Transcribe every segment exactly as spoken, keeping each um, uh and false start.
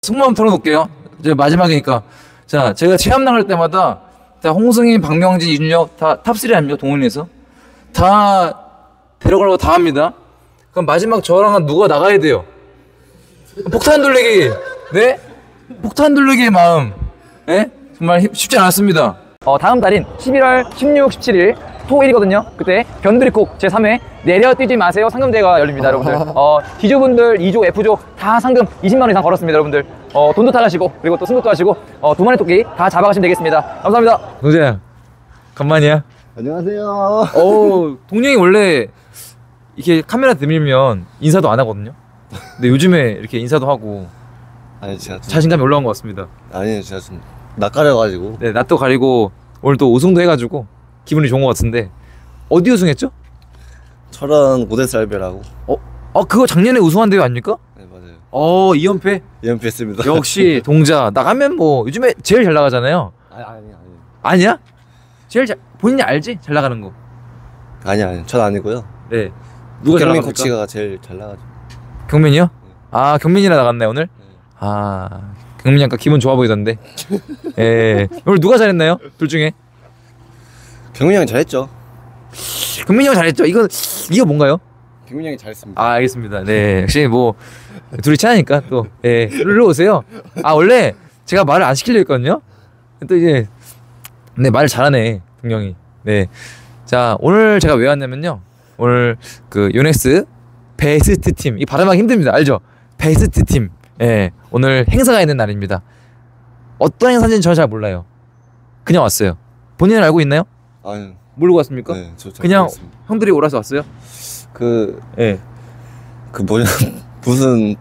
속마음 털어놓을게요. 이제 마지막이니까. 자, 제가 체험 나갈 때마다 다 홍승희, 박명진, 이준혁 다 탑쓰리 아닙니까? 동호인에서 다 데려가려고 다 합니다. 그럼 마지막 저랑은 누가 나가야 돼요? 폭탄 돌리기. 네? 폭탄 돌리기의 마음. 네? 정말 쉽지 않았습니다. 어, 다음 달인 십일월 십육, 십칠일 토일이거든요. 그때 변두리콕 제삼 회 내려뛰지 마세요 상금대회가 열립니다, 여러분들. 어, D조분들 이 조, F조 다 상금 이십만 원 이상 걸었습니다, 여러분들. 어, 돈도 타가시고 그리고 또 승부도 하시고 어, 두 마리 토끼 다 잡아가시면 되겠습니다. 감사합니다. 동재야, 간만이야. 안녕하세요. 오, 동영이 원래 이렇게 카메라 들밀면 인사도 안 하거든요. 근데 요즘에 이렇게 인사도 하고 아니 제가 좀... 자신감이 올라온 것 같습니다. 아니 제가 좀 낯가려가지고. 네, 낯도 가리고 오늘 또 우승도 해가지고 기분이 좋은 것 같은데. 어디 우승했죠? 철원 고대쌀배라고. 어? 어 그거 작년에 우승한 대회 아닙니까? 네 맞아요. 어, 이 연패? 이 연패했습니다. 역시 동자. 나가면 뭐 요즘에 제일 잘 나가잖아요. 아니 아니 아니. 아니야? 제일 잘 본인이 알지? 잘 나가는 거. 아니 아니 전 아니고요. 네. 누가 잘 경민 나갑니까? 코치가 제일 잘 나가죠. 경민이요? 네. 아, 경민이랑 나갔네 오늘? 네. 아, 경민이 아까 기분 좋아 보이던데. 예. 오늘 누가 잘했나요? 둘 중에? 경민이 형이 잘했죠. 경민이 형 잘했죠? 이거 이거 뭔가요? 경민이 형이 잘했습니다. 아, 알겠습니다. 네, 역시 뭐 둘이 친하니까 또 예, 일로 오세요. 아, 원래 제가 말을 안 시키려 했거든요. 또 이제 네, 말을 잘하네 동영이. 네, 자, 오늘 제가 왜 왔냐면요, 오늘 그 요넥스 베스트 팀, 이 발음하기 힘듭니다, 알죠? 베스트 팀. 예, 오늘 행사가 있는 날입니다. 어떤 행사인지는 저는 잘 몰라요. 그냥 왔어요. 본인은 알고 있나요? 아유. 모르고 왔습니까? 네, 저 그냥 모르겠습니다. 형들이 오라서 왔어요? 그, 예. 그 뭐냐, 무슨,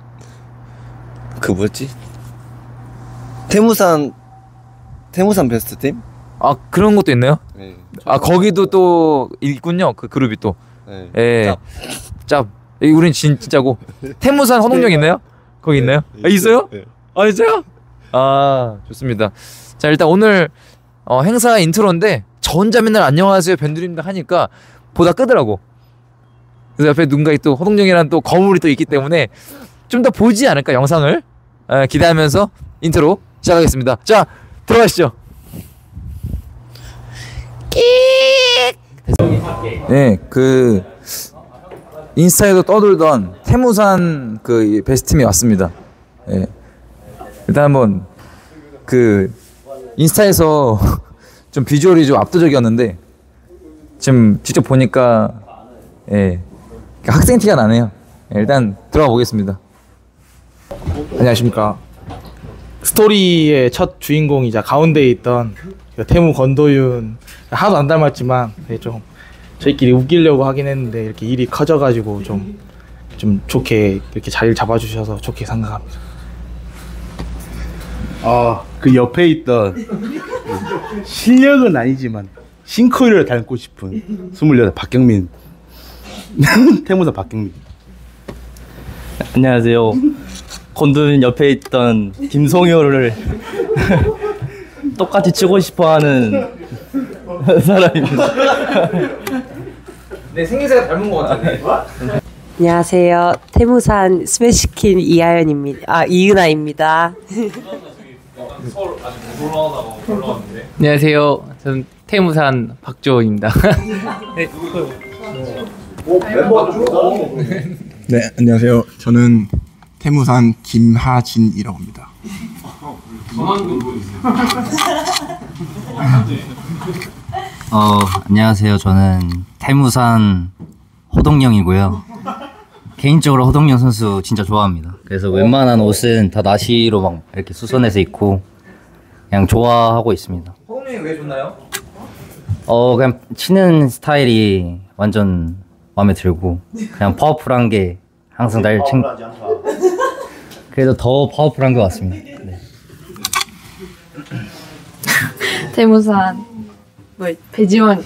그 뭐였지? 태무산, 태무산 베스트 팀? 아, 그런 것도 있나요? 네. 아, 거기도 또 있군요. 그 그룹이 또. 네. 예. 짭. 여기 우린 진, 진짜고. 태무산 허동역 있나요? 거기 있나요? 네, 아, 있어요? 네. 아, 진짜요? 아, 좋습니다. 자, 일단 오늘 어, 행사 인트로인데 저 혼자 맨날 안녕하세요 변두리입니다 하니까 보다 끄더라고. 그래서 옆에 누군가 또 허동영이라는 또 거물이 또 있기 때문에 좀 더 보지 않을까, 영상을. 에, 기대하면서 인트로 시작하겠습니다. 자, 들어가시죠. 네, 그 인스타에도 떠돌던 태무산 그 베스트팀이 왔습니다. 예. 일단 한번 그 인스타에서 좀 비주얼이 좀 압도적이었는데 지금 직접 보니까 예, 학생 티가 나네요. 예, 일단 들어가 보겠습니다. 안녕하십니까. 스토리의 첫 주인공이자 가운데에 있던 태무 건도윤, 하나도 안 닮았지만 좀 저희끼리 웃기려고 하긴 했는데 이렇게 일이 커져가지고 좀, 좀 좋게 이렇게 자리를 잡아주셔서 좋게 생각합니다. 아, 그 옆에 있던 실력은 아니지만 싱크로를 닮고 싶은 스물여덟 박경민. 태무산 박경민. 안녕하세요. 건도윤 옆에 있던 김성효를 똑같이 치고 싶어하는 사람입니다. 네, 생김새가 닮은 것 같아요. 안녕하세요. 태무산 스매시킨 이하연입니다. 아, 이은아입니다. 안녕하세요. 저는 태무산 박조입니다. 네, 안녕하세요. 저는 태무산 김하진이라고 합니다. 어, 안녕하세요. 저는 태무산 호동영이고요. 개인적으로 호동영 선수 진짜 좋아합니다. 그래서 웬만한 옷은 다 나시로 막 이렇게 수선해서 입고 그냥 좋아하고 있습니다. 호동영이 왜 좋나요? 어, 그냥 치는 스타일이 완전 마음에 들고 그냥 파워풀한 게 항상 날 챙... 그래도 더 파워풀한 것 같습니다. 네. 태무산 뭐 배지원.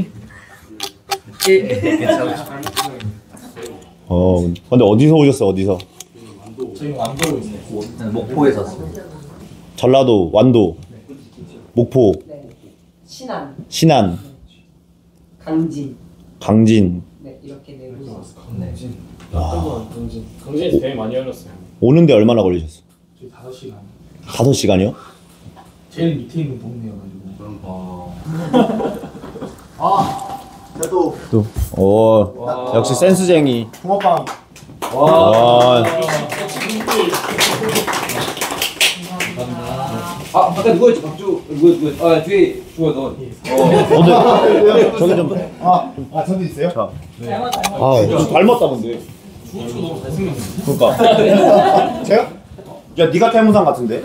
어, 근데 어디서 오셨어요? 어디서? 저희 완도로 있어요. 목포에서 왔습니다. 전라도, 완도, 목포, 신안, 신안, 강진. 강진. 네, 이렇게 내고. 네. 강진. 강진에서 대회 많이 열렸어요. 오는데 얼마나 걸리셨어요? 저희 다섯 시간. 다섯 시간이요? 제일 밑에 있는 동네여가지고. 아, 그래도 오, 역시 센스쟁이. 붕어빵. 와. 아, 아까 누구였지? 박주, 누구, 누구, 아, 뒤에 주워 너. 오늘 저기 좀. 아, 아 저기 있어요? 자. 네. 아, 좀 닮았다 근데. 주호치고 너무 잘생겼는데? 그러니까. 제가? 야, 네가 태무상 같은데?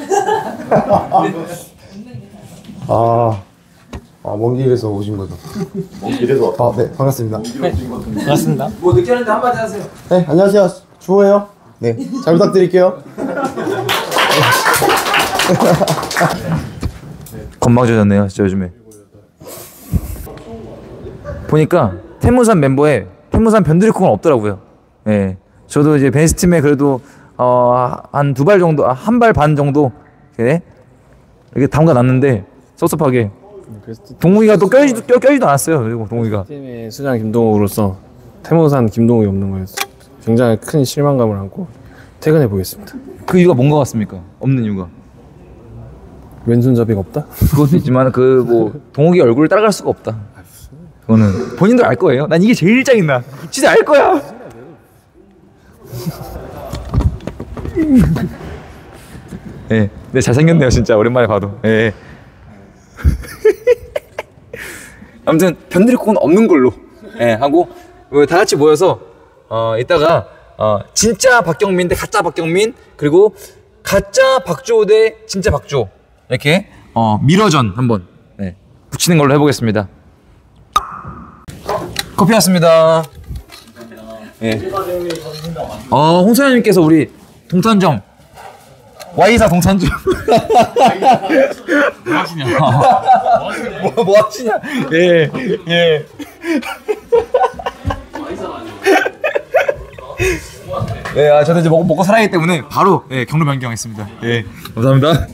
아, 아, 먼 길에서 오신 거죠? 먼 길에서. 아, 네, 반갑습니다. 반갑습니다. 뭐 늦게 하는데 한마디 하세요. 네, 안녕하세요. 주호예요. 네, 잘 부탁드릴게요. 건방져졌네요, 진짜 요즘에. 보니까 태무산 멤버에 태무산 변두리콩은 없더라고요. 예, 저도 이제 벤스 팀에 그래도 어, 한 두 발 정도, 한 발 반 정도 이렇게, 이렇게 담가 놨는데 섭섭하게. 동욱이가 또 껴지도 껴, 껴지도 않았어요. 그리고 동욱이가 팀의 수장 김동욱으로서 태무산 김동욱이 없는 거에서 굉장히 큰 실망감을 안고 퇴근해 보겠습니다. 그 이유가 뭔 것 같습니까? 없는 이유가. 왼손잡이가 없다? 그것도 있지만 그 뭐 동욱이 얼굴을 따라갈 수가 없다. 그거는 본인도 알 거예요. 난 이게 제일 짜증나. 진짜 알 거야. 예, 네, 잘생겼네요 진짜 오랜만에 봐도. 예. 아무튼 변두리콩은 없는 걸로 예, 하고 다 같이 모여서 어 이따가 어 진짜 박경민 대 가짜 박경민 그리고 가짜 박주호 대 진짜 박주호 이렇게 어 미러전 한번 네, 붙이는 걸로 해보겠습니다. 커피 왔습니다. 예. 어 홍소연님께서 우리 동탄점 Y사 동탄점 뭐 하시냐? 뭐, 뭐 하시냐? 예, 예. 네, 아, 저도 이제 먹고, 먹고 살아야 하기 때문에 바로 예, 경로 변경했습니다. 예, 감사합니다.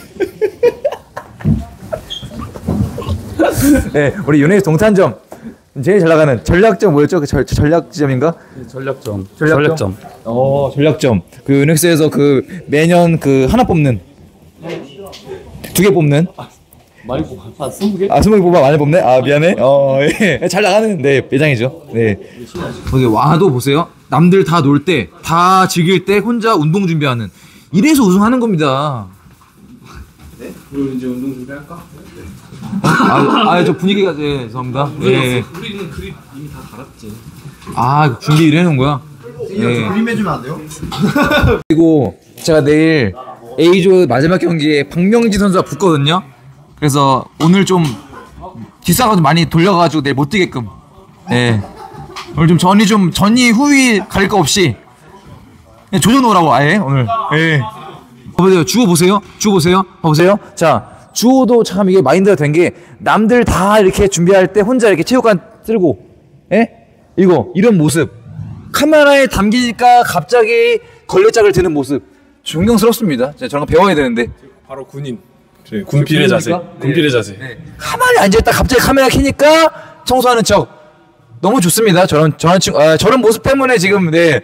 네, 우리 유네스 동탄점 제일 잘 나가는 전략점 뭐였죠? 그 절, 전략점인가? 전략점. 전략점. 전략점. 어, 전략점. 그 유넥스에서 그 매년 그 하나 뽑는 두 개 뽑는. 많이 뽑아. 한 스무 개? 아, 스무 개 뽑아 많이 뽑네. 아, 미안해. 어, 예. 잘 나가는 네, 매장이죠. 네. 어디 와도 보세요. 남들 다 놀 때, 다 즐길 때 혼자 운동 준비하는. 이래서 우승하는 겁니다. 네? 우리 이제 운동 준비할까? 아, 아, 저 분위기가 예, 죄송합니다. 예. 우리는 그림 이미 다 달았지. 아, 준비 이래 놓은 거야? 예. 그림 해주면 안 돼요? 그리고 제가 내일 A조 마지막 경기에 박명지 선수가 붙거든요. 그래서 오늘 좀 뒷사가 좀 많이 돌려가지고 내일 못 뛰게끔. 네. 오늘 좀 전이 좀 전이 후위 가릴 거 없이 조져놓으라고 아예 오늘. 예. 보세요. 주호 보세요. 주호 보세요. 보세요. 자, 주호도 참 이게 마인드가 된 게 남들 다 이렇게 준비할 때 혼자 이렇게 체육관 들고, 예? 이거 이런 모습. 카메라에 담기니까 갑자기 걸레짝을 드는 모습. 존경스럽습니다. 제가 저런 거 배워야 되는데. 바로 군인. 군필의 자세. 군필의 자세. 네. 가만히 앉아있다 갑자기 카메라 켜니까 청소하는 척. 너무 좋습니다. 저런 저런 친구, 아, 저런 모습 때문에 지금 네.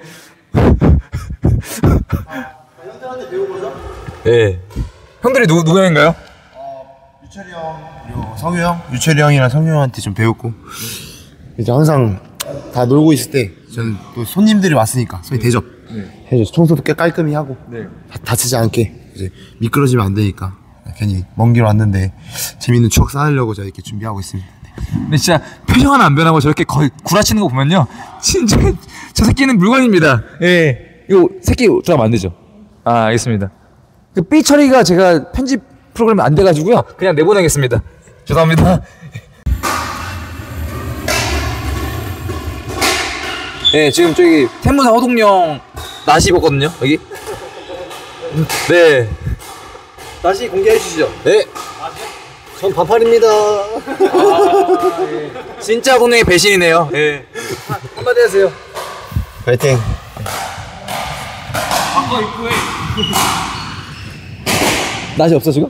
네. 형들이 누구 누구인가요? 어, 유철이 형, 그리고 성유 형, 유철이 형이랑 성유 형한테 좀 배웠고 이제 항상 다 놀고 있을 때 저는 또 손님들이 왔으니까 소위 대접 네. 해줘 청소도 꽤 깔끔히 하고 네. 다, 다치지 않게 이제 미끄러지면 안 되니까 괜히 먼 길 왔는데 재밌는 추억 쌓으려고 제가 이렇게 준비하고 있습니다. 근데 진짜 표정 하나 안 변하고 저렇게 거의 구라치는 거 보면요, 진짜 저 새끼는 물건입니다. 예, 이거 새끼 들어가면 안 되죠. 아, 알겠습니다. 그 삐 처리가 제가 편집 프로그램이 안 돼가지고요, 그냥 내보내겠습니다. 죄송합니다. 네, 지금 저기 태무산 호동령 나시 입었거든요, 여기. 네. 나시 공개해 주시죠. 네. 전 반팔입니다. 아, 예. 진짜 호동령의 배신이네요. 예. 한, 한마디 하세요. 파이팅. 바꿔 입고 해. 나시 없어 지금?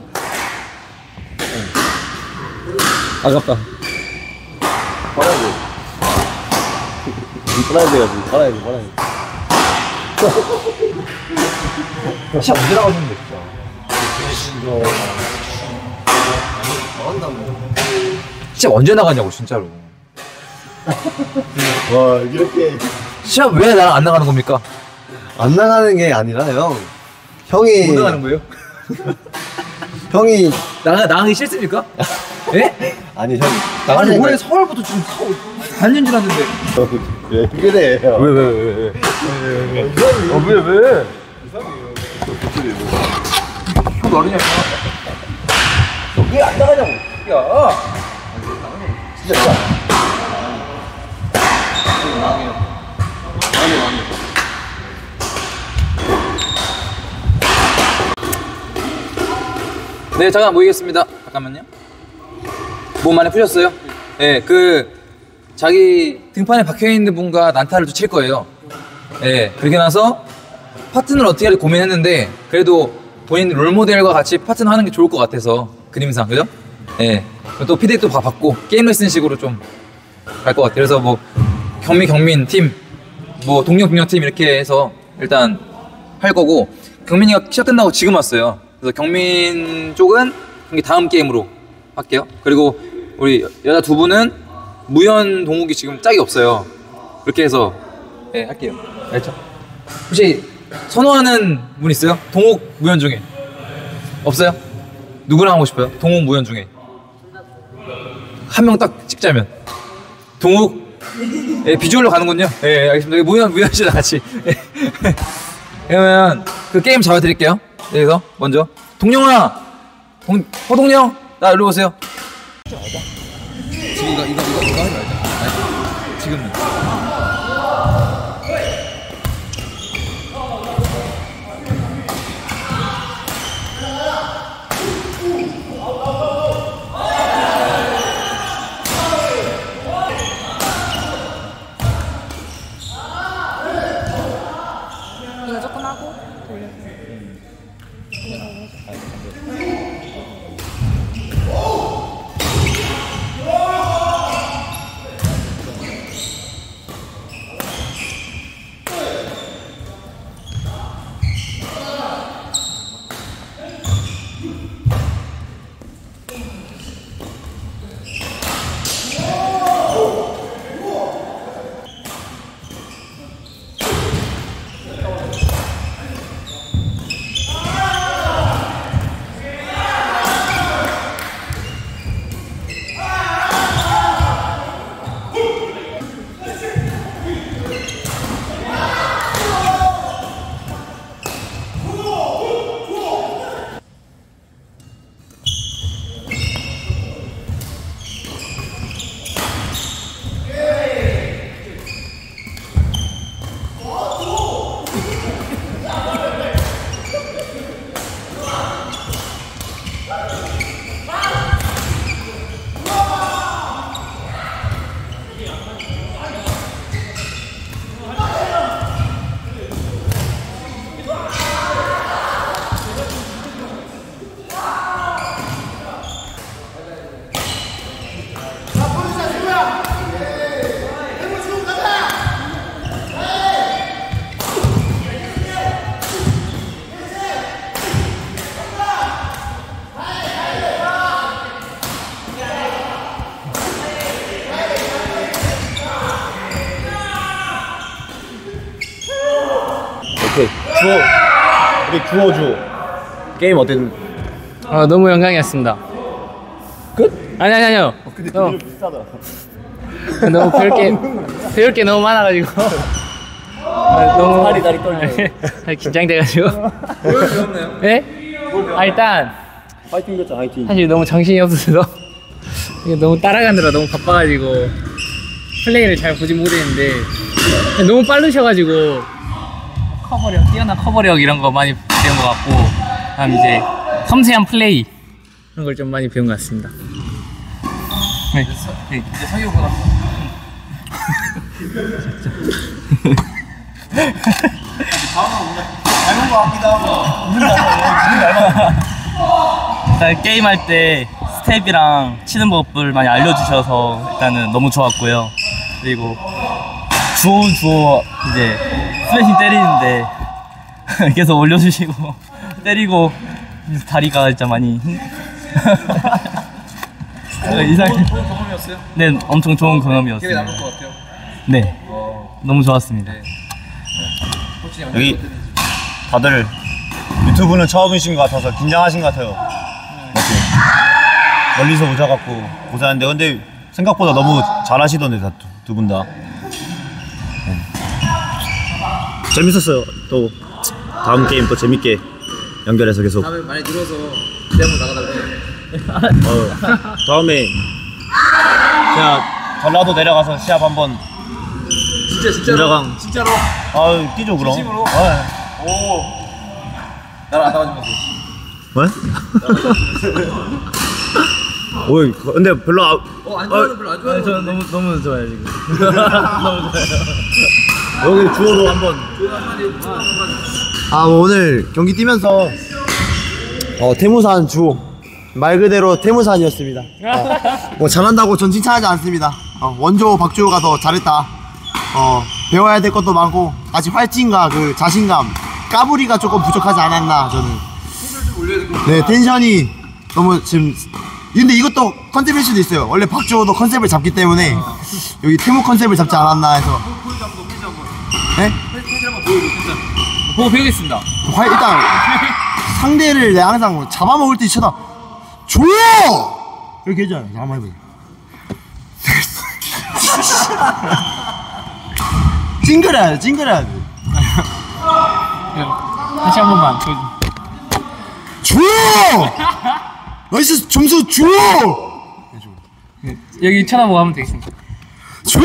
아깝다. 빨아야 돼. 빨아야 돼가지고 빨아야 돼, 빨아야 돼. 시합 언제 나가는데 진짜. 시합 언제 나가냐고 진짜로. 와 이렇게 시합 왜 나랑 안 나가는 겁니까? 안 나가는 게 아니라 형 형이 못 나가는 거예요? 형이 나가 나가기 싫습니까? 예? 아니 형 아니 올해 서울부터 지금 사 년 지났는데 왜 그래 형? 왜 왜 왜 왜? 어왜 왜? 형 어리냐? 왜 안 나가냐고 야? 진짜 진짜. 네, 잠깐 모이겠습니다. 잠깐만요. 몸 많이 푸셨어요? 네, 그 자기 등판에 박혀 있는 분과 난타를 또 칠 거예요. 네, 그러고 나서 파트너를 어떻게 할지 고민했는데 그래도 본인 롤모델과 같이 파트너 하는 게 좋을 것 같아서 그림상, 그죠? 네, 또 피드백도 받고 게임 레슨식으로 좀 갈 것 같아요. 그래서 뭐 경미 경민 팀, 뭐 동료 동료 팀 이렇게 해서 일단 할 거고 경민이가 시합 끝나고 지금 왔어요. 그래서 경민 쪽은 경기 다음 게임으로 할게요. 그리고 우리 여자 두 분은 무연 동욱이 지금 짝이 없어요. 그렇게 해서 네, 할게요. 알죠? 혹시 선호하는 분 있어요? 동욱 무연 중에 없어요? 누구랑 하고 싶어요? 동욱 무연 중에 한 명 딱 찍자면 동욱. 예, 비주얼로 가는군요. 예, 알겠습니다. 무연 무연 씨랑 같이. 예. 그러면 그 게임 잡아드릴게요. 여기서 먼저 동영아, 동, 허동영, 나 일로 오세요. 지금 이거 이거 이거 이거 하지 말자. 지금. 이거 조금 하고 돌려. 주호 우리 주호 주 게임 어땠? 아 너무 영광이었습니다. 끝? 아니 아니 아니요. 어, 근데 너무, 좀 비슷하다. 너무 배울 게 배울 게 너무 많아가지고 아, 너무 다리 다리 떨려. 긴장돼가지고. 뭘 배웠나요? 네? 아 일단 화이팅 이겼죠 화이팅. 사실 너무 정신이 없어서 이게 너무 따라가느라 너무 바빠가지고 플레이를 잘 보지 못했는데 너무 빠르셔가지고 커버력, 뛰어난 커버력 이런 거 많이 배운 것 같고 그다음 이제 섬세한 플레이 그런 걸 좀 많이 배운 것 같습니다. 네. 네. 이제 성희오가 닮은 거 같기도 하고 일단 게임할 때 스텝이랑 치는 법을 많이 알려주셔서 일단은 너무 좋았고요. 그리고 주호 주호 이제 스매싱 때리는데 계속 올려주시고 때리고 다리가 진짜 많이 이상. 좋은 경험이었어요? 네, 엄청 좋은 경험이었어요. 기억에 남을 것 같아요. 네, 어. 너무 좋았습니다. 네. 여기 다들 유튜브는 처음이신 것 같아서 긴장하신 것 같아요. 맞지? 멀리서 오셔갖고 고생하는데 근데 생각보다 너무 잘하시던데 다 두 분 다. 네. 재밌었어요. 또 다음 게임 또 재밌게 연결해서 계속. 다음에 많이 늘어서 시합을 나가달래요. 어, 다음에 제가 전라도 내려가서 시합 한번. 진짜 진짜로? 내려강. 진짜로? 아 뛰죠 그럼. 진심으로? 아, 오. 나랑 안 나가지 왜? 오이 근데 별로 아, 어, 안 좋아하는 별로 안 좋아하는 저는 너무 너무 좋아요 지금. 너무 좋아요. 여기 주호도 한번. 아 오늘 경기 뛰면서 어, 태무산 주호 말 그대로 태무산이었습니다. 어, 뭐 잘한다고 전 칭찬하지 않습니다. 어, 원조 박주호가 더 잘했다. 어, 배워야 될 것도 많고 아직 활진과 그 자신감 까불이가 조금 부족하지 않았나 저는. 네 텐션이 너무 지금. 근데 이것도 컨셉일 수도 있어요. 원래 박주호도 컨셉을 잡기 때문에 여기 태무 컨셉을 잡지 않았나 해서. 네? 보고 배우겠습니다. 화, 일단 상대를 내가 항상 잡아먹을 때 쳐다 줘! 이렇게 해줘요. 한번 해보세요. 찡그려야 돼, 찡그려야 돼. 다시 한 번만. 줘! 나이스 점수 줘! 여기 쳐다보고 하면 되겠습니다. 줘!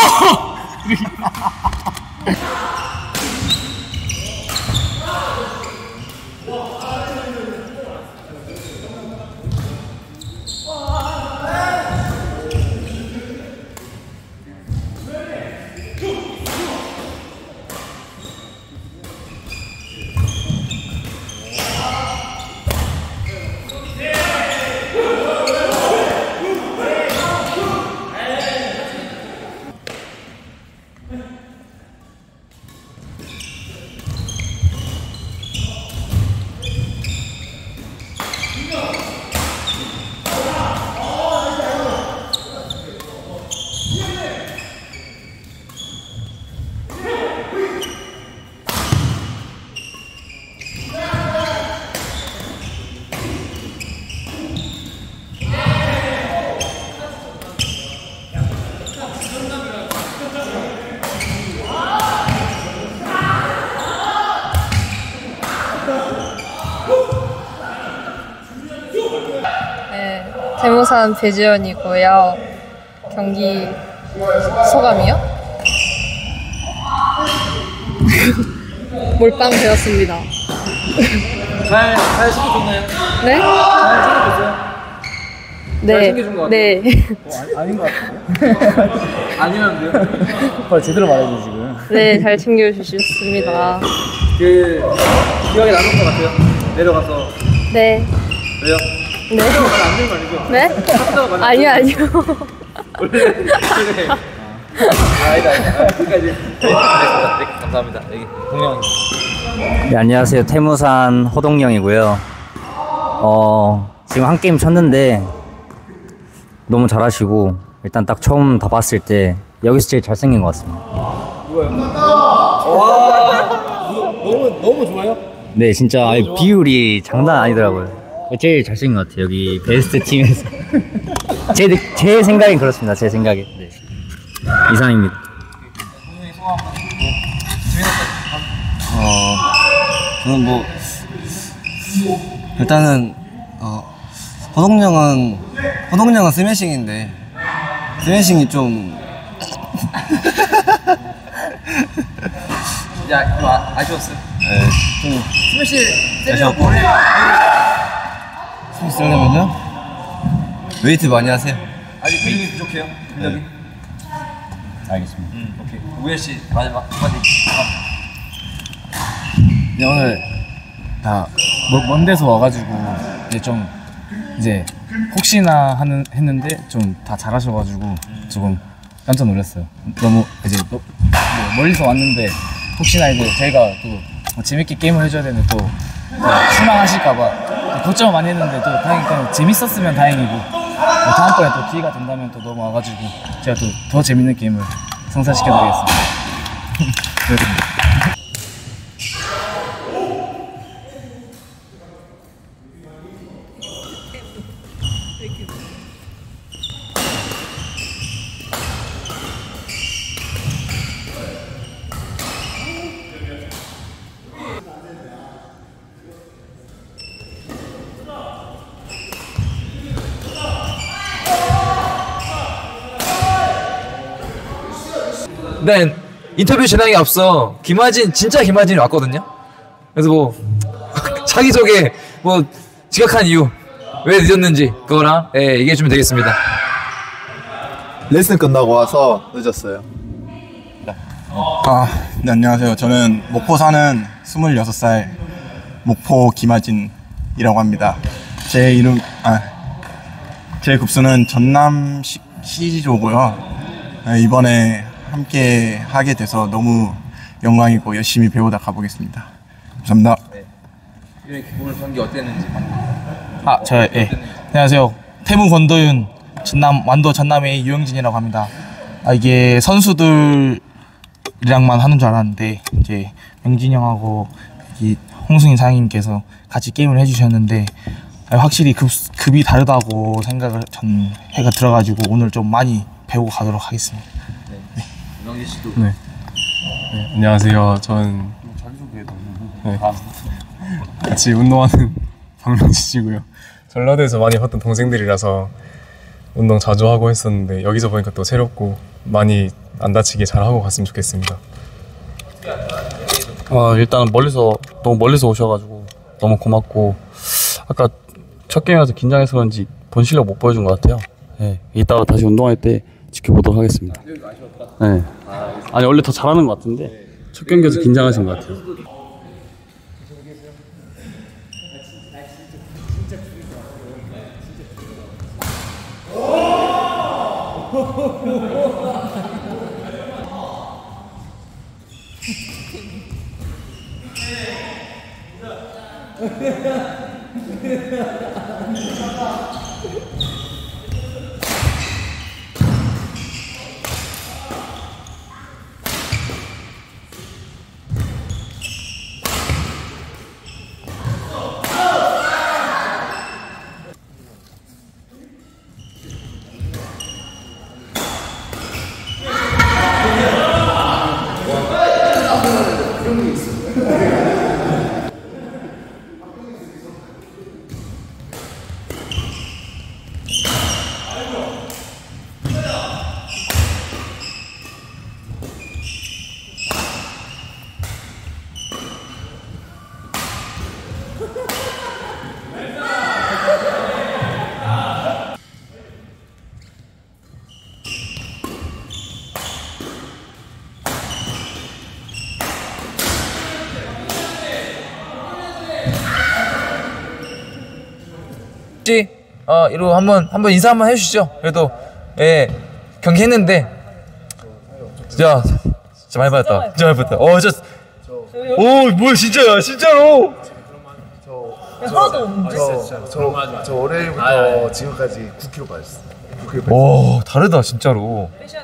네, 태무산 배지연이고요. 경기 소감이요? 몰빵 되었습니다. 잘, 잘 챙겨줬나요? 네? 잘 챙겨줬어요? 잘 네. 챙겨준 것 같아요? 네. 어, 아니, 아닌 것 같은데? 아니라는데요? 빨리 제대로 말해줘 지금. 네, 잘 챙겨주셨습니다. 그 기억에 남을 것 같아요? 내려가서. 네. 왜요? 네. 안 되는 거 아니죠? 네? 아니요, 아니요. 원래 그래. 아, 아니다, 아니다. 여기까지. 네, 알겠습니다. 네, 감사합니다. 여기 동영. 네, 안녕하세요. 태무산 호동영이고요. 어, 지금 한 게임 쳤는데 너무 잘하시고 일단 딱 처음 다 봤을 때 여기서 제일 잘생긴 것 같습니다. 와, 너무 너무 좋아요? 네, 진짜 아니, 비율이 장난 아니더라고요. 제일 잘생긴 것 같아요. 여기 베스트 팀에서. 제, 제 생각엔 그렇습니다. 제 생각에. 네. 이상입니다. 어, 저는 뭐 일단은 어, 호동영은 호동영은 스매싱인데 스매싱이 좀 야, 좀 아, 아쉬웠어요? 네, 좀 스매시 아쉬웠고 스매시 쓰려면요 웨이트 많이 하세요. 아직 근육이 부족해요? 근력이? 네. 알겠습니다. 음, 오케이. 우현 씨 마지막 한마디. 네, 오늘 다 먼 데서 와가지고 이제 좀 이제 혹시나 하는 했는데 좀 다 잘하셔가지고 조금 깜짝 놀랐어요. 너무 이제 너, 뭐 멀리서 왔는데 혹시나 이제 저희가 또 어, 재밌게 게임을 해줘야 되는데 또 어, 실망하실까봐 걱정을 많이 했는데 또 다행히 그냥 재밌었으면 다행이고 어, 다음번에 또 기회가 된다면 또 넘어와가지고 제가 또 더 재밌는 게임을 성사시켜드리겠습니다. 네, 인터뷰 진행에 앞서 김하진, 진짜 김하진이 왔거든요. 그래서 뭐 자기소개, 뭐 지각한 이유, 왜 늦었는지 그거랑 예, 얘기해 주면 되겠습니다. 레슨 끝나고 와서 늦었어요. 아, 네, 안녕하세요. 저는 목포 사는 스물여섯 살 목포 김하진이라고 합니다. 제 이름, 아, 제 급수는 전남 시, 시조고요. 네, 이번에 함께 하게 돼서 너무 영광이고 열심히 배우다 가보겠습니다. 감사합니다. 네. 오늘 경기 어땠는지. 아, 저, 예. 안녕하세요. 태무 권도윤, 전남, 완도 전남의 유영진이라고 합니다. 아, 이게 선수들이랑만 하는 줄 알았는데, 이제 명진이 형하고 이 홍승인 사장님께서 같이 게임을 해주셨는데, 아, 확실히 급, 급이 다르다고 생각을 전 해가 들어가지고 오늘 좀 많이 배우고 가도록 하겠습니다. 네. 명진 씨도. 네. 네, 안녕하세요. 전 네. 같이 운동하는 박명진이고요. 전라도에서 많이 봤던 동생들이라서 운동 자주 하고 했었는데 여기서 보니까 또 새롭고 많이 안 다치게 잘 하고 갔으면 좋겠습니다. 어, 일단 멀리서 너무 멀리서 오셔가지고 너무 고맙고 아까 첫 게임이라서 긴장해서 그런지 본 실력 못 보여준 것 같아요. 네, 이따가 다시 운동할 때 지켜보도록 하겠습니다. 네. 아니 원래 더 잘하는 것 같은데 첫 경기에서 긴장하신 것 같아요. 혹시 어 이로 한번 한번 인사 한번 해주시죠. 그래도 예 경기 했는데 진짜 진짜 많이 받았다. 진짜 많이 받았다. 어 진짜 오 뭐야 진짜야 진짜로. 저, 저 월요일부터 지금까지 구 킬로그램 빠졌어요. 구 킬로그램 오 다르다 진짜로. 빼셔야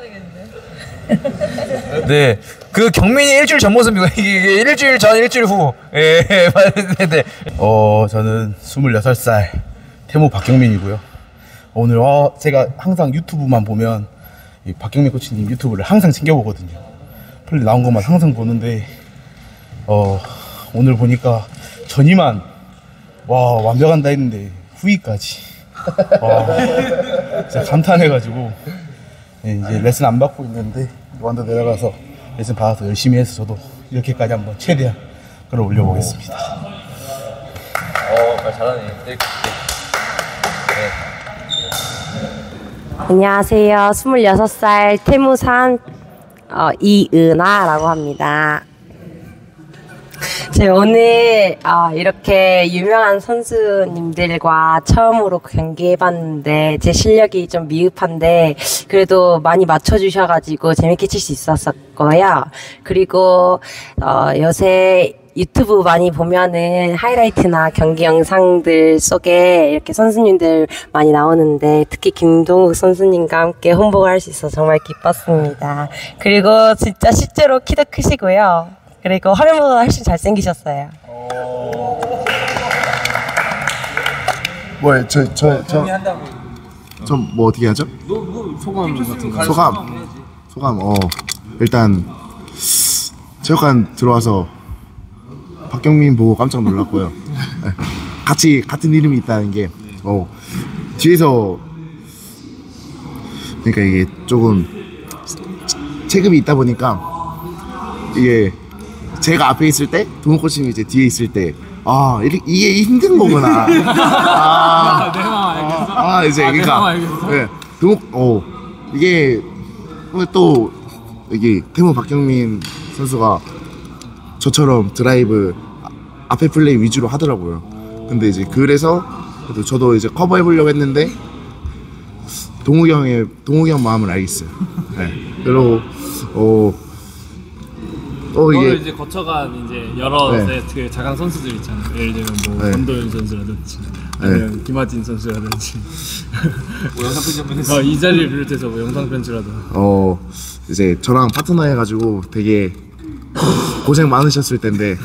되겠는데. 네, 그 경민이 일주일 전 모습이고 이게 일주일 전 일주일 후. 예, 네. 어 저는 스물여섯 살 태무 박경민이고요. 오늘 어, 제가 항상 유튜브만 보면 이 박경민 코치님 유튜브를 항상 챙겨보거든요. 플레이 나온 것만 항상 보는데 어 오늘 보니까 전이만 와 완벽한다 했는데 후위까지 와 진짜 감탄해가지고 네, 이제 레슨 안 받고 있는데 완도 내려가서 레슨 받아서 열심히 해서 저도 이렇게까지 한번 최대한 끌어올려 보겠습니다. 어, 말 잘하네. 네. 안녕하세요. 스물여섯 살 태무산 어, 이은하라고 합니다. 제가 오늘 어, 이렇게 유명한 선수님들과 처음으로 경기해봤는데 제 실력이 좀 미흡한데 그래도 많이 맞춰주셔가지고 재밌게 칠 수 있었고요. 그리고 어, 요새 유튜브 많이 보면은 하이라이트나 경기 영상들 속에 이렇게 선수님들 많이 나오는데 특히 김동욱 선수님과 함께 홍보를 할 수 있어서 정말 기뻤습니다. 그리고 진짜 실제로 키도 크시고요. 그리고 화면보다 훨씬 잘생기셨어요. 뭐야 저저저 전 뭐 어떻게 하죠? 소감 같은 거. 소감 소감 어 일단 체육관 들어와서 박경민 보고 깜짝 놀랐고요. 네. 같이 같은 이름이 있다는 게 어 뒤에서 그러니까 이게 조금 체급이 있다 보니까 이게 제가 앞에 있을 때 동욱 코치님이 이제 뒤에 있을 때 아 이게, 이게 힘든 거구나. 아, 내 마음 알겠어. 아 이제 아, 내 그러니까 마음 알겠어. 네, 동욱 어 이게 또 이게 태무 박경민 선수가 저처럼 드라이브 앞에 플레이 위주로 하더라고요. 근데 이제 그래서 그래도 저도 이제 커버해 보려고 했는데 동욱이 형의 동욱이 형 마음을 알겠어요. 네. 그리고 어, 어 이게 이게 이제 거쳐간 이제 여러 네. 그 자강 선수들 있잖아요. 예를 들면 뭐 네. 권도현 선수라든지 아니면 김하진 선수라든지 뭐 영상 편집 한번 했어. 어, 이 자리를 비롯해서 뭐 영상 편지라도 어 이제 저랑 파트너 해가지고 되게 고생 많으셨을 텐데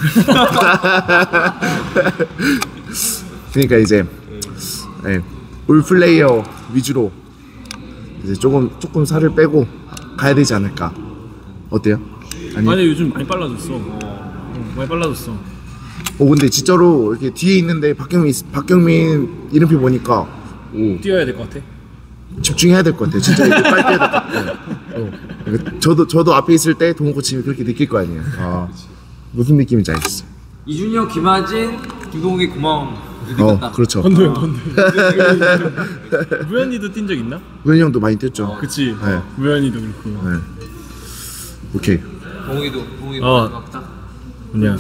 그러니까 이제 네, 올 플레이어 위주로 이제 조금 조금 살을 빼고 가야 되지 않을까. 어때요? 아니, 아니 요즘 많이 빨라졌어. 어, 많이 빨라졌어. 어 근데 진짜로 이렇게 뒤에 있는데 박경민 박경민 이름표 보니까 오, 뛰어야 될 것 같아. 집중해야 될 것 같아요. 진짜 이거 빨리 뛰어야 될 것 같아요. 어. 그러니까 저도 저도 앞에 있을 때 동욱 코치님이 그렇게 느낄 거 아니에요. 아, 무슨 느낌인지 알겠어요. 이준혁, 김하진, 김동욱이 고마움 느꼈다. 어, 그렇죠. 권도현, 권도현. 무현이도 뛴 적 있나? 무현이 형도 많이 뛰었죠. 그치. 네. 무현이도 그렇고. 네. 오케이. 동욱이도 동욱이 어. 고맙다. 뭐냐.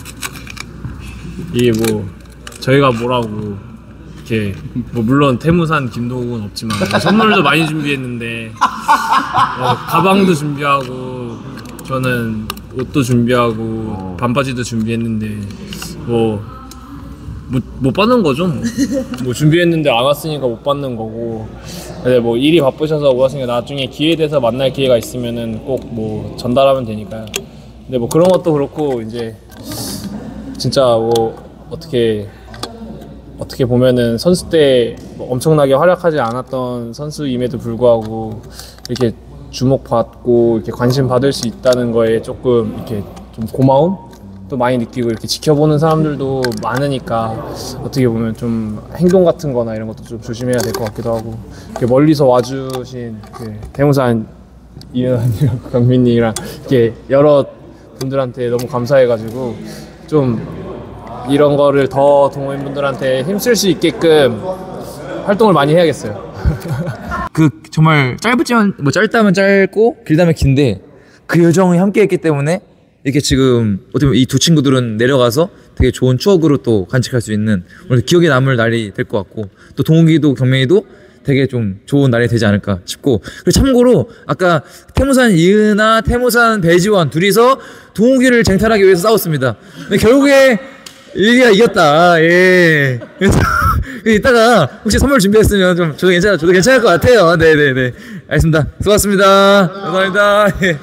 이게 뭐 저희가 뭐라고 이렇게 뭐 물론 태무산 김동욱은 없지만 선물도 많이 준비했는데 어, 가방도 준비하고 저는 옷도 준비하고 반바지도 준비했는데 뭐 못, 못 받는 거죠. 뭐. 뭐 준비했는데 안 왔으니까 못 받는 거고. 근데 뭐 일이 바쁘셔서 못 왔으니까 나중에 기회 돼서 만날 기회가 있으면은 꼭 뭐 전달하면 되니까요. 근데 뭐 그런 것도 그렇고 이제 진짜 뭐 어떻게 어떻게 보면은 선수 때 뭐 엄청나게 활약하지 않았던 선수임에도 불구하고 이렇게 주목받고 이렇게 관심 받을 수 있다는 거에 조금 이렇게 좀 고마움 또 많이 느끼고 이렇게 지켜보는 사람들도 많으니까 어떻게 보면 좀 행동 같은 거나 이런 것도 좀 조심해야 될 것 같기도 하고 이렇게 멀리서 와주신 그 태무산 이은환이랑 강민이랑 이렇게 여러 분들한테 너무 감사해가지고 좀 이런 거를 더 동호인분들한테 힘쓸 수 있게끔 활동을 많이 해야겠어요. 그 정말 짧지만 뭐 짧다면 짧고 길다면 긴데 그 여정이 함께했기 때문에 이렇게 지금 어떻게 보면 이 두 친구들은 내려가서 되게 좋은 추억으로 또 간직할 수 있는 오늘 기억에 남을 날이 될 것 같고 또 동욱이도 경민이도 되게 좀 좋은 날이 되지 않을까 싶고 그리고 참고로 아까 태무산 이은하, 태무산 배지원 둘이서 동욱이를 쟁탈하기 위해서 싸웠습니다. 근데 결국에 일기가 이겼다. 예. 그래서 이따가 혹시 선물 준비했으면 좀 저도 괜찮아, 저도 괜찮을 것 같아요. 네네네. 알겠습니다. 수고하셨습니다. 감사합니다. 예.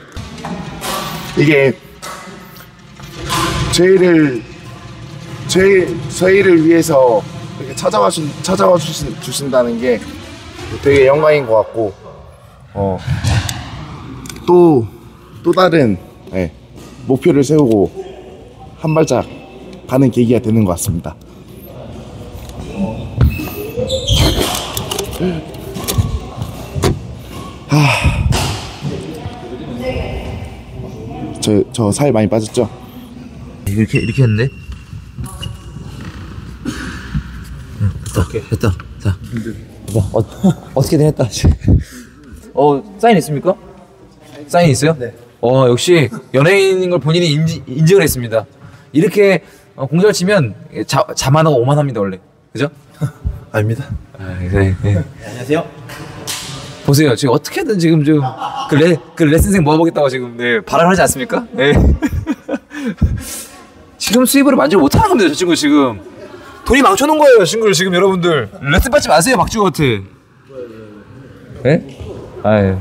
이게 저희를 저희 저희를 위해서 이렇게 찾아와 주 찾아와 주신, 주신다는 게 되게 영광인 것 같고 어또또 또 다른 네, 목표를 세우고 한 발짝 가는 계기가 되는 것 같습니다. 하. 저 저 살 많이 빠졌죠? 이렇게 이렇게 했는데. 응, 됐다. 됐다. 자. 어, 어떻게든 했다. 어 사인 있습니까? 사인 있어요? 네. 어 역시 연예인인 걸 본인이 인지, 인증을 했습니다. 이렇게 어, 공잘 치면 자, 자만하고 오만합니다 원래. 그죠? 아닙니다. 아, 네, 네. 안녕하세요. 보세요. 지금 어떻게든 지금 좀그 레, 그 레슨생 모아보겠다고 지금 네, 발언하지 않습니까? 네. 지금 수입으로 만족 못하는 겁니다. 저 친구 지금 돈이 망쳐놓은 거예요. 친구를 지금 여러분들 레슨 받지 마세요. 박주호한테. 예? 아유.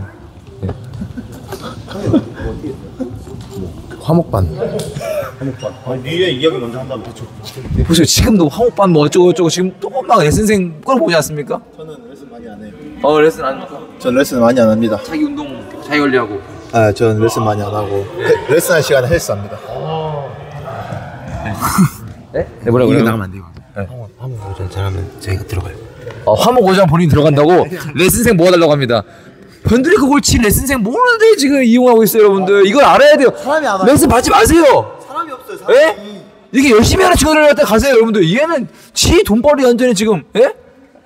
화목반. 화목반. 아, 니네 이야기 먼저 한다면 대충. 보세요. 지금도 화목반 뭐 어쩌고 저쩌고 지금 또 막 레슨생 걸 보지 않습니까? 저는 레슨 많이 안 해요. 어 레슨 안 합니까? 전 레슨 많이 안 합니다. 자기 운동 자기 관리하고. 아, 전 레슨 많이 안 하고 레, 레슨할 시간에 헬스합니다. 네? 네 뭐라고요? 이거 나가면 안 돼요. 네. 화목 오전 잘하면 저희가 들어가요. 어, 화목오장 본인 들어간다고 레슨생 모아달라고 합니다. 변두리 그걸 치 레슨생 모르는데 지금 이용하고 있어요, 여러분들. 이걸 알아야 돼요. 사람이 안 레슨 받지 마세요. 사람이 없어요. 사람이. 예? 이게 열심히 하는 친구들 갖다 가세요, 여러분들. 얘는 지 돈벌이 완전히 지금, 예?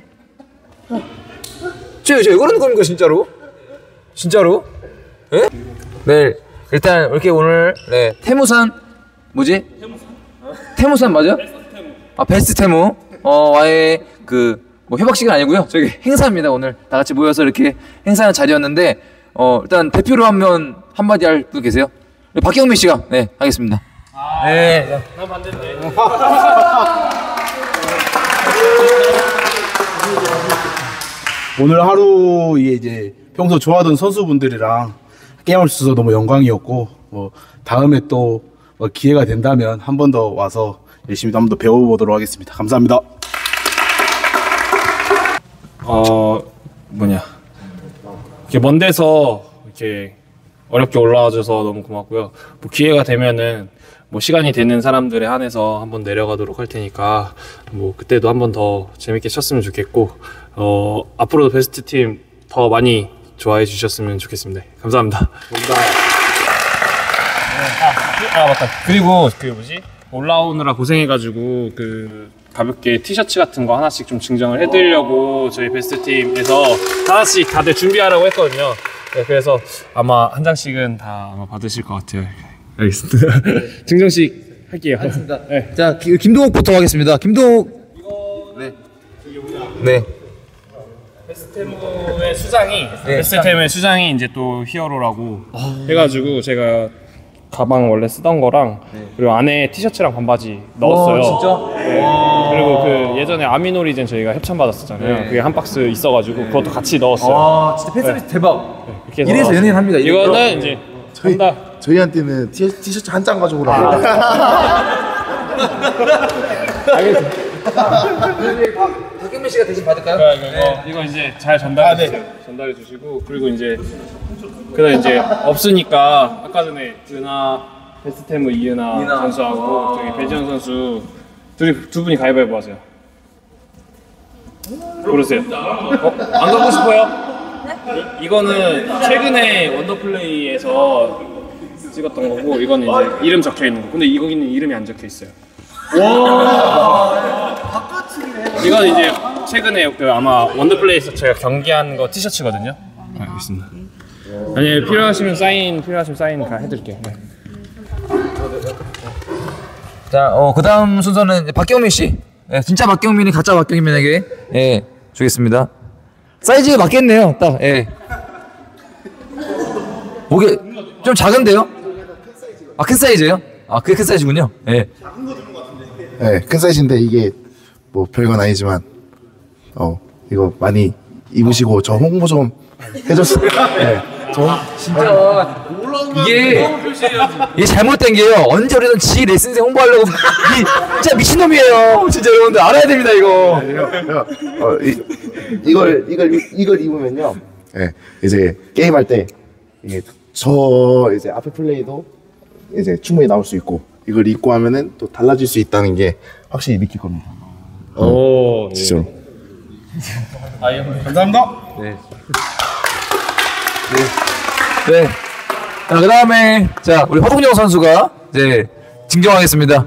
저, 저, 왜 그러는 겁니까, 진짜로? 진짜로? 예? 네, 일단, 이렇게 오늘, 네, 태무산, 뭐지? 태무산 맞아? 아, 베스트 태무, 어, 와의 그, 뭐 협박 시간 아니고요. 저기 행사입니다. 오늘 다 같이 모여서 이렇게 행사하는 자리였는데, 어, 일단 대표로 하면 한마디 할 분 계세요? 박경민 씨가, 네, 하겠습니다. 네. 난 반대인데. 오늘 하루에 이제 평소 좋아하던 선수분들이랑 게임할 수 있어서 너무 영광이었고, 뭐 다음에 또 뭐 기회가 된다면 한 번 더 와서 열심히 한 번 더 배워보도록 하겠습니다. 감사합니다. 어 뭐냐 이렇게 먼 데서 이렇게 어렵게 올라와줘서 너무 고맙고요. 뭐 기회가 되면은 뭐 시간이 되는 사람들에 한해서 한번 내려가도록 할 테니까 뭐 그때도 한 번 더 재밌게 쳤으면 좋겠고, 어 앞으로도 베스트 팀 더 많이 좋아해 주셨으면 좋겠습니다. 감사합니다. 감사합니다. 아, 아 맞다. 그리고 그 뭐지 올라오느라 고생해가지고 그 가볍게 티셔츠 같은 거 하나씩 좀 증정을 해드리려고 저희 베스트 팀에서 하나씩 다들 준비하라고 했거든요. 네, 그래서 아마 한 장씩은 다 아마 받으실 것 같아요. 알겠습니다. 증정식 할게요. 알겠습니다. 네. 자, 기, 김동욱부터 하겠습니다. 김동욱. 네. 네. 베스트템의 수장이 네, 베스트템의 수장이 이제 또 히어로라고 해가지고 제가 가방 원래 쓰던 거랑 네. 그리고 안에 티셔츠랑 반바지 넣었어요. 와, 진짜? 네. 그리고 그 예전에 아미노리젠 저희가 협찬 받았었잖아요. 네. 그게 한 박스 있어가지고 그것도 같이 넣었어요. 아, 진짜 팬서비스 네. 대박. 네, 이렇게 해서 이래서 연예인 합니다. 이거는 이제 저희 저희한테는 티, 티셔츠 한 장 가져오라고. 박경민 씨가 대신 받을까요? 네, 이거, 네. 이거 이제 잘 전달해 주세요. 전달해 주시고 그리고 이제 그다음 이제 없으니까 아까 전에 은하 베스트템의 이은하 이은하. 선수하고 저기 배지현 선수 둘이 두 분이 가위바위보 하세요. 고르세요. 어? 안 가고 싶어요? 이, 이거는 최근에 원더플레이에서 찍었던 거고 이거는 이제 이름 적혀 있는 거. 근데 이거기는 이름이 안 적혀 있어요. 이건 이제 최근에 그 아마 원더플레이에서 제가 경기한 거 티셔츠거든요. 네, 알겠습니다. 아니 필요하시면 사인 필요하시면 사인 다 해드릴게요. 네. 자, 어, 그 다음 순서는 이제 박경민 씨. 예, 진짜 박경민이 가짜 박경민에게, 예, 주겠습니다. 사이즈가 맞겠네요, 딱, 예. 목에 좀 작은데요? 아, 큰 사이즈예요? 아, 그게 큰 사이즈군요. 예. 네, 큰 사이즈인데 이게 뭐 별건 아니지만 어 이거 많이 입으시고 저 홍보 좀 해줬어요. 네, 저 진짜 이게 이게 잘못된 게요. 언제 우리는 지 레슨생 홍보하려고 이, 진짜 미친놈이에요. 진짜 여러분들 알아야 됩니다 이거. 어, 이, 이걸 이걸 이걸 입으면요. 네, 이제 게임할 때 이게 저 이제 앞에 플레이도 이제 충분히 나올 수 있고 이걸 입고 하면은 또 달라질 수 있다는 게 확실히 느낄 겁니다. 오, 진짜로. 아, 예, 감사합니다. 네. 네. 네. 자, 그 다음에 자 우리 허동영 선수가 이제 증정하겠습니다.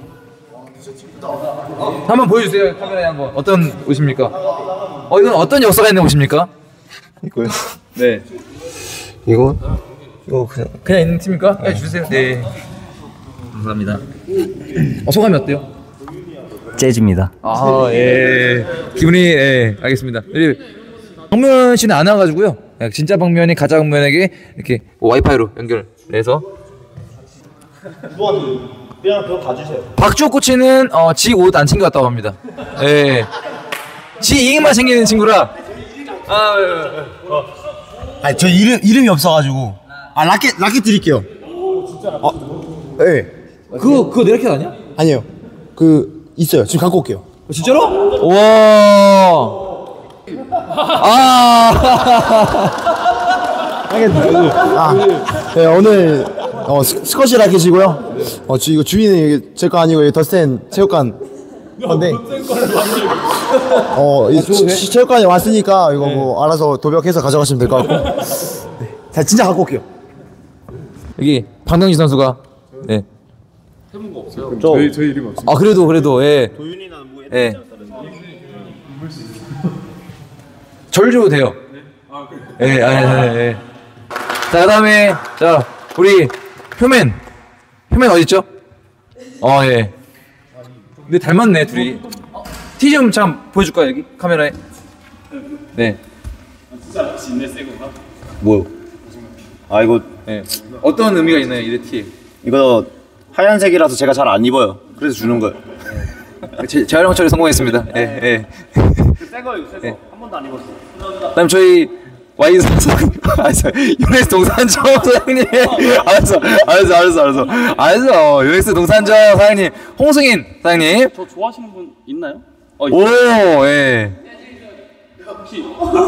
한번 보여주세요 카메라에 한번. 어떤 옷입니까? 어 이건 어떤 역사가 있는 옷입니까? 이거요? 네. 이거 이거 그냥 그냥 있는 팀입니까? 네 주세요. 네. 감사합니다. 어, 소감이 어때요? 재즈입니다. 아, 예. 기분이, 예, 알겠습니다. 우리 박면 씨는 안 와가지고요. 진짜 박면이 가짜 박면에게 이렇게 와이파이로 연결해서. 그냥 그거 가주세요. 박주호 코치는 어, 지 옷 안 챙겨왔다고 합니다. 예. 지 이익만 챙기는 친구라. 아, 예, 예. 어. 아니 저 이름 이름이 없어가지고. 아 라켓 라켓 드릴게요. 오 진짜 라켓. 어, 예. 네. 그거 그거 내 라켓 아니야? 아니요. 그 있어요. 지금 갖고 올게요. 진짜로? 와. 아. 아, 네, 오늘 어, 스, 스쿼시 라켓이고요. 어, 주, 이거 주인은 제 거 아니고 더센 체육관 건데. 어, 이, 치, 치, 체육관에 왔으니까 이거 뭐 알아서 도벽해서 가져가시면 될 것 같고. 네. 자, 진짜 갖고 올게요. 여기 박명진 선수가 네. 해본 거 없어요? 저- 저희 저희 이름 없어요. 아 그래도 그래도 예. 도윤이나 뭐 예. 절 줘도 돼요. 예, 아, 예, 예. 자, 그다음에 자 우리 효맨, 효맨 어디 있죠? 어, 예. 근데 닮았네 둘이. 티 좀 참 보여줄까 여기 카메라에? 네. 진짜 진내 새 건가? 뭐? 아 이거 예. 어떤 의미가 있나요 이 티에? 이거 하얀색이라서 제가 잘 안 입어요. 그래서 주는 거예요. 제, 재활용 처리 성공했습니다. 예, 예. 새 거예요, 새 거. 네. 한 번도 안 입었어. 그다음 저희 와이 사장, 알았어, 유넥스 동산점 사장님, 알았어, 알았어, 알았어, 알았어, 알았어, 유넥스 동산점 사장님, 홍승인 사장님. 저 좋아하시는 분 있나요? 오, 예. 혹시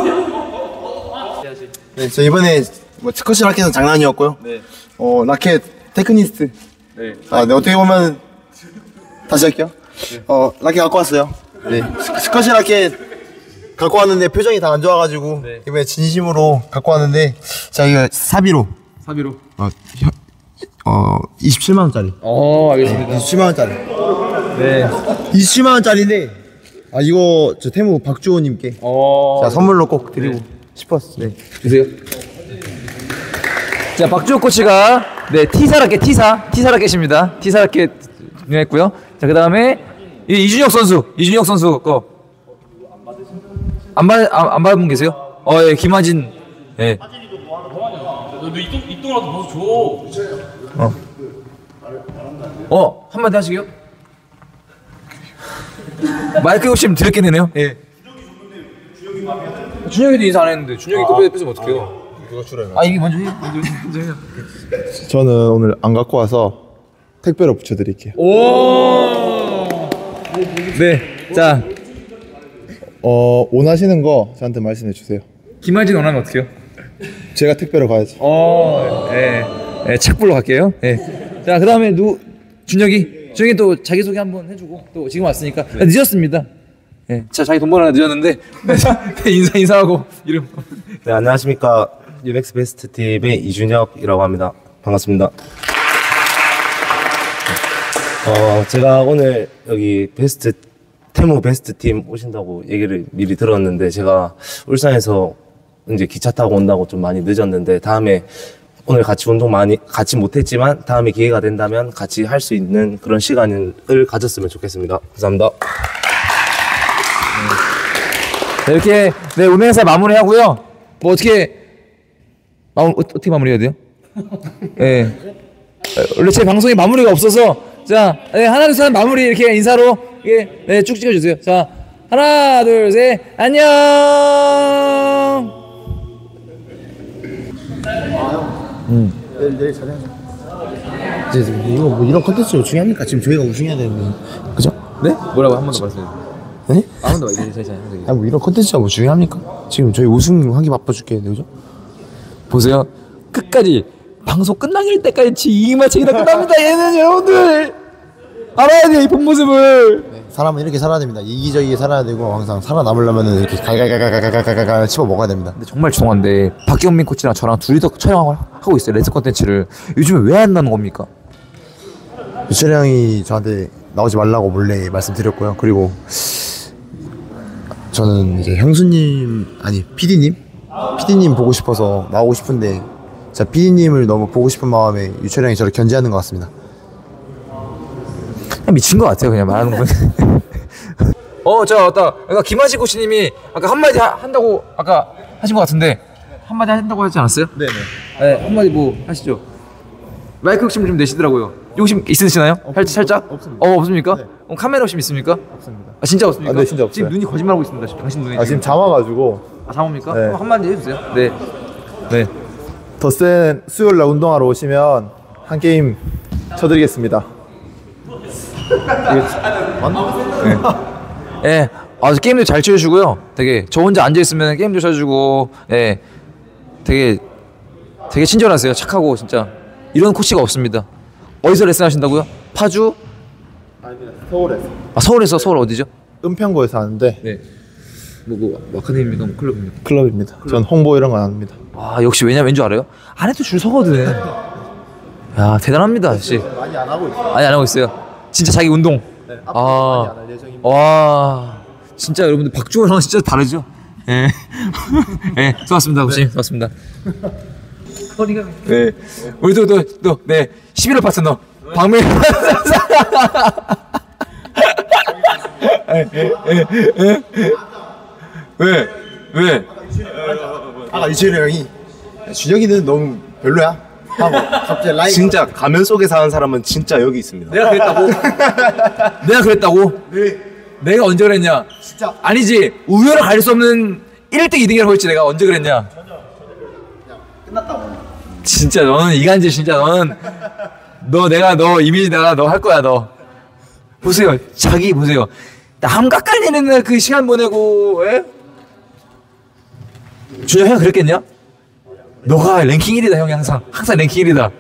네, 저 이번에 뭐 스쿼시 라켓은 장난이었고요. 네. 어, 라켓 테크니스트. 네. 아, 네, 어떻게 보면 다시 할게요. 어, 라켓 갖고 왔어요. 네. 스- 스쿼시 라켓 갖고 왔는데 표정이 다 안 좋아가지고 이번에 진심으로 갖고 왔는데 자 이거 사비로 사비로. 어, 혀, 어 이십칠만 원짜리. 어, 알겠습니다. 네, 이십칠만 원짜리. 네. 이십칠만 원짜리인데 아 이거 저 태무 박주호님께 어. 자 선물로 꼭 드리고 싶었어요. 네. 주세요. 자, 박주호 코치가 네 티사 라켓 티사 티사 라켓입니다. 티사 라켓 준비했고요. 자, 그다음에 이 이준혁 선수, 이준혁 선수 거. 안 받, 안, 안 받은 분 계세요? 어, 예, 김하진. 예. 너이 이동이라도 벗어 줘. 어. 어, 한마디 하시게요? 마이크 욕심 드렸겠네요. 예. 준혁이도 인사 안 했는데 준혁이 또 뺏으면 어떡해요? 누가 줄여요? 아, 이게 먼저 해요. 먼저, 먼저 해요. 저는 오늘 안 갖고 와서 택배로 붙여드릴게요. 오. 네. 자, 어 원하시는 거 저한테 말씀해 주세요. 김하진 원하면 어떡해요? 제가 택배로 가야지. 어, 예. 예, 착불로 갈게요. 예. 자, 그다음에 누 준혁이. 준혁이 또 자기 소개 한번 해주고 또 지금 왔으니까 네. 늦었습니다. 예. 자, 자기 돈 벌어야 늦었는데 인사 인사하고 이름. 네, 안녕하십니까. 유넥스 베스트 팀의 이준혁이라고 합니다. 반갑습니다. 어, 제가 오늘 여기 베스트 태무 베스트 팀 오신다고 얘기를 미리 들었는데 제가 울산에서 이제 기차 타고 온다고 좀 많이 늦었는데 다음에 오늘 같이 운동 많이 같이 못했지만 다음에 기회가 된다면 같이 할 수 있는 그런 시간을 가졌으면 좋겠습니다. 감사합니다. 네, 이렇게 네 오늘 행사 마무리하고요. 뭐 어떻게 마 어떻게 마무리해야 돼요? 예. 네. 원래 제 방송에 마무리가 없어서 자 네, 하나 둘 셋 마무리 이렇게 인사로 예, 네, 쭉 찍어주세요. 자 하나 둘 셋 안녕. 음. 내일 내일 잘해야죠. 이거 뭐 이런 컨텐츠가 중요합니까? 지금 저희가 우승해야 되는데, 그죠? 네? 뭐라고 한 번 더 말씀해 주세요. 네? 한 번 더 얘기해 주세요. 아, 뭐 이런 컨텐츠가 뭐 중요합니까? 지금 저희 우승하기 바빠 죽겠는데, 그죠? 보세요. 끝까지 방송 끝나길 때까지 지만 책이다 끝납니다. 얘는 여러분들 알아야 돼요 이 본 모습을. 네, 사람은 이렇게 살아야 됩니다. 이기적이게 살아야 되고 항상 살아남으려면 이렇게 갈갈갈갈갈갈갈 씹어 먹어야 됩니다. 근데 정말 죄송한데 박경민 코치랑 저랑 둘이서 촬영을 하고 있어요. 레슨 컨텐츠를 요즘에 왜 안 나는 겁니까? 유철이 형이 저한테 나오지 말라고 몰래 말씀드렸고요. 그리고 저는 이제 형수님 아니 피디님 피디님 보고 싶어서 나오고 싶은데 자 피디님을 너무 보고 싶은 마음에 유철이 형이 저를 견제하는 것 같습니다. 미친 것 같아요 그냥 말하는 건. 어, 저 아까 아까 김하지 코치님이 아까 한마디 하, 한다고 아까 하신 것 같은데 한마디 한다고 하지 않았어요? 네네. 네, 한마디 뭐 하시죠. 마이크 욕심 좀 내시더라고요. 욕심 있으시나요? 살, 살짝? 없습니다. 어, 없습니까? 네. 어, 카메라 욕심 있습니까? 없습니다. 아, 진짜 없습니까? 아, 네, 진짜 없어요. 지금 눈이 거짓말하고 있습니다. 지금 당신 눈이. 아, 지금 잠와가지고. 아, 잠옵니까? 네. 그럼 한마디 해주세요. 네. 네. 더 센 수요일 날 운동하러 오시면 한 게임 쳐드리겠습니다. 네. 예. 아, 게임도 잘 쳐주시고요. 되게 저 혼자 앉아 있으면 게임도 쳐주고, 예. 되게 되게 친절하세요. 착하고 진짜 이런 코치가 없습니다. 어디서 레슨 하신다고요? 파주? 아닙니다. 서울에서. 아, 서울에서. 서울 어디죠? 은평구에서 하는데. 네. 뭐, 뭐 아카데미입니까? 뭐 클럽입니까? 클럽입니다. 전 홍보 이런 건 안 합니다. 아, 역시 왜냐 왠줄 알아요? 안 해도 줄 서거든. 야, 대단합니다, 아저씨. 많이 안 하고 있어요. 많이 안 하고 있어요. 진짜 자기 운동. 네, 앞으로 아, 많이 안 할 예정입니다. 와, 진짜 여러분들 박주호랑 진짜 다르죠? 예. 예, 수고하셨습니다, 코치. 수고하셨습니다. 네. 우리도 또, 또, 네. 십일 월 파트너. 박민. 왜? 왜? 아까 이철이 형이 준혁이는 너무 별로야 하고 갑자기 라인 진짜 가면 속에 사는 사람은 진짜 여기 있습니다. 내가 그랬다고? 내가 그랬다고? 네. 내가 언제 그랬냐? 진짜 아니지. 우열을 가릴 수 없는 일 등 이 등이라고 했지. 내가 언제 그랬냐? 끝났다고. 진짜 너는 이간질. 진짜 너는 너 내가 너 이미지 내가 너 할 거야. 너 보세요. 자기 보세요. 남 깎아내는 그 시간 보내고, 에? 준혁 형 그랬겠냐? 너가 랭킹 일 위다. 형이 항상 항상 랭킹 일 위다.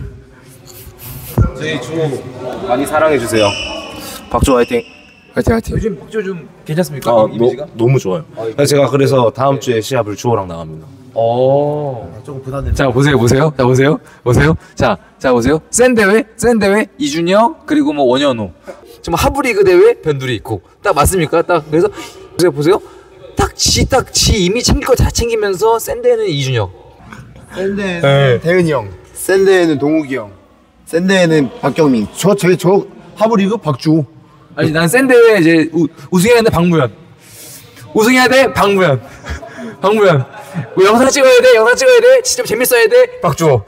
저희 주호 많이 사랑해주세요. 박주호 화이팅. 화이팅 화이팅. 요즘 박주호 좀 괜찮습니까? 아, 이미지가? 너, 너무 좋아요. 제가 그래서 다음 주에 시합을 주호랑 나갑니다. 어. 조금 부담돼. 자 보세요 보세요. 자 보세요 보세요. 자, 자 보세요. 센 대회 센 대회 이준혁 그리고 뭐 원현우. 지금 하브리그 대회 변두리 있고 딱 맞습니까? 딱 그래서 보세요 보세요. 딱 지 딱 지 이미 챙길 거 다 챙기면서 센 대회는 이준혁. 센 데에는 네. 대은이 형, 센 데에는 동욱이 형, 센 데에는 박경민. 저 저희 저 하브리그 박주호. 아니 난 센 대회 이제 우, 우승해야 되는데 박무현. 우승해야 돼 박무현. 박무현. 뭐 영상 찍어야 돼 영상 찍어야 돼 진짜 재밌어야 돼 박주호.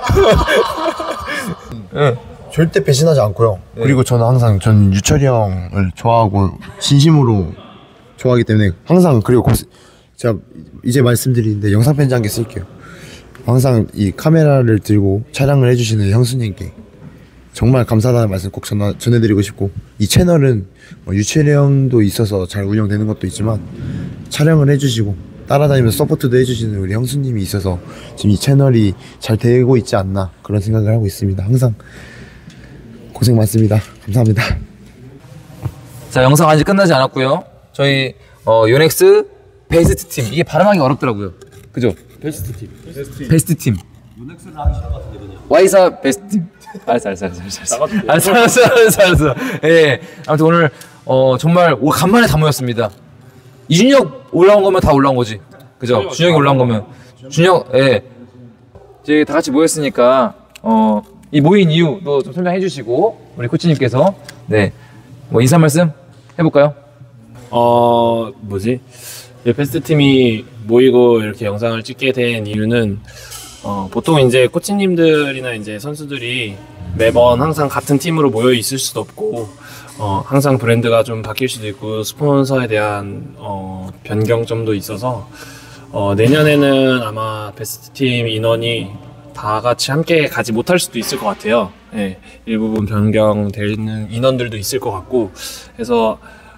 네. 절대 배신하지 않고요. 네. 그리고 저는 항상 전 유철이 형을 좋아하고 진심으로 좋아하기 때문에 항상 그리고 고, 제가 이제 말씀드리는데 영상 편지 한 개 쓸게요. 항상 이 카메라를 들고 촬영을 해주시는 형수님께 정말 감사하다는 말씀 꼭 전화, 전해드리고 싶고 이 채널은 뭐 유철이 형도 있어서 잘 운영되는 것도 있지만 촬영을 해주시고 따라다니면서 서포트도 해주시는 우리 형수님이 있어서 지금 이 채널이 잘 되고 있지 않나 그런 생각을 하고 있습니다. 항상 고생 많습니다. 감사합니다. 자, 영상 아직 끝나지 않았고요. 저희 어, 요넥스 베스트 팀 이게 발음하기 어렵더라고요. 그죠? 베스트 팀. 베스트 팀. 베스트 팀. 요넥스를 하기 싫은 것 같은데 그냥. 와이사 베스트 팀. 알았어, 알았어, 알았어, 알았어. 알았어, 알았어, 알았어, 알았어. 예. 아무튼 오늘 어 정말 오, 간만에 다 모였습니다. 이준혁 올라온 거면 다 올라온 거지. 그죠? 준혁이 올라온 거면. 준혁, 예. 이제 다 같이 모였으니까 어. 이 모인 이유도 좀 설명해 주시고 우리 코치님께서 네 뭐 인사 말씀 해볼까요? 어 뭐지 베스트 팀이 모이고 이렇게 영상을 찍게 된 이유는 어 보통 이제 코치님들이나 이제 선수들이 매번 항상 같은 팀으로 모여 있을 수도 없고 어 항상 브랜드가 좀 바뀔 수도 있고 스폰서에 대한 어 변경점도 있어서 어 내년에는 아마 베스트 팀 인원이 다 같이 함께 가지 못할 수도 있을 것 같아요. 예, 일부분 변경되는 인원들도 있을 것 같고 그래서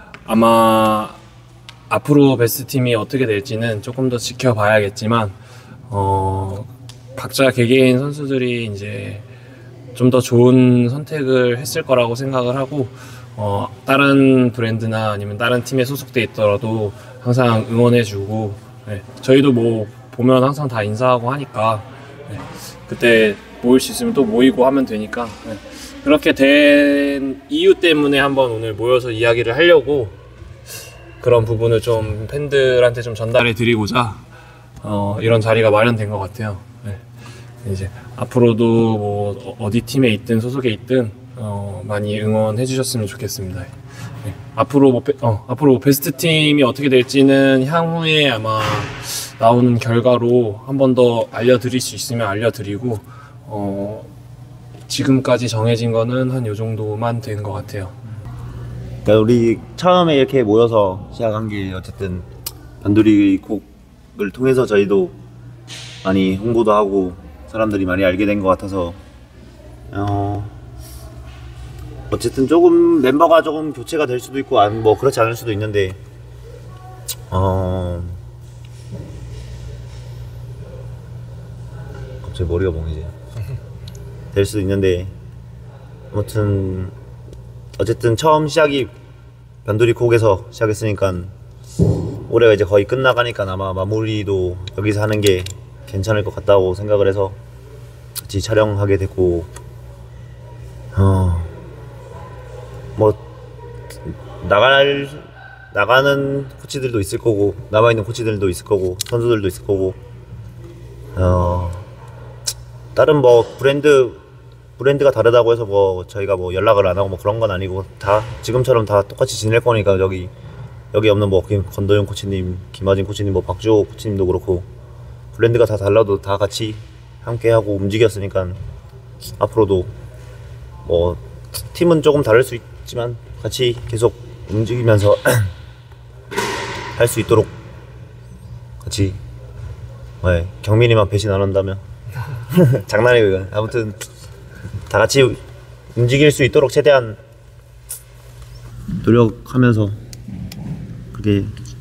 아마 앞으로 베스트 팀이 어떻게 될지는 조금 더 지켜봐야겠지만 어, 각자 개개인 선수들이 이제 좀 더 좋은 선택을 했을 거라고 생각을 하고 어, 다른 브랜드나 아니면 다른 팀에 소속돼 있더라도 항상 응원해주고 예, 저희도 뭐 보면 항상 다 인사하고 하니까 예, 그때 모일 수 있으면 또 모이고 하면 되니까 네. 그렇게 된 이유 때문에 한번 오늘 모여서 이야기를 하려고 그런 부분을 좀 팬들한테 좀 전달해 드리고자 어, 이런 자리가 마련된 것 같아요. 네. 이제 앞으로도 뭐 어디 팀에 있든 소속에 있든 어, 많이 응원해 주셨으면 좋겠습니다. 네. 앞으로 뭐, 어, 앞으로 베스트 팀이 어떻게 될지는 향후에 아마 나오는 결과로 한 번 더 알려드릴 수 있으면 알려드리고 어, 지금까지 정해진 거는 한 요 정도만 된 것 같아요. 그러니까 우리 처음에 이렇게 모여서 시작한 게 어쨌든 변두리 곡을 통해서 저희도 많이 홍보도 하고 사람들이 많이 알게 된 것 같아서 어 어쨌든 조금 멤버가 조금 교체가 될 수도 있고 안 뭐 그렇지 않을 수도 있는데 어 갑자기 머리가 멍해지 될 수도 있는데 아무튼 어쨌든 처음 시작이 변두리 콕에서 시작했으니까 올해가 이제 거의 끝나가니까 아마 마무리도 여기서 하는 게 괜찮을 것 같다고 생각을 해서 같이 촬영하게 됐고 어 뭐 나갈 나가는 코치들도 있을 거고 남아있는 코치들도 있을 거고 선수들도 있을 거고 어 다른 뭐 브랜드 브랜드가 다르다고 해서 뭐 저희가 뭐 연락을 안 하고 뭐 그런 건 아니고 다 지금처럼 다 똑같이 지낼 거니까 여기 여기 없는 뭐 권도윤 코치님, 김하진 코치님, 뭐 박주호 코치님도 그렇고 브랜드가 다 달라도 다 같이 함께 하고 움직였으니까 앞으로도 뭐 팀은 조금 다를 수 있지만 같이 계속 움직이면서 할 수 있도록 같이 네, 경민이만 배신 안 한다면 장난이고요. 아무튼 다 같이 움직일 수 있도록 최대한 노력하면서 그게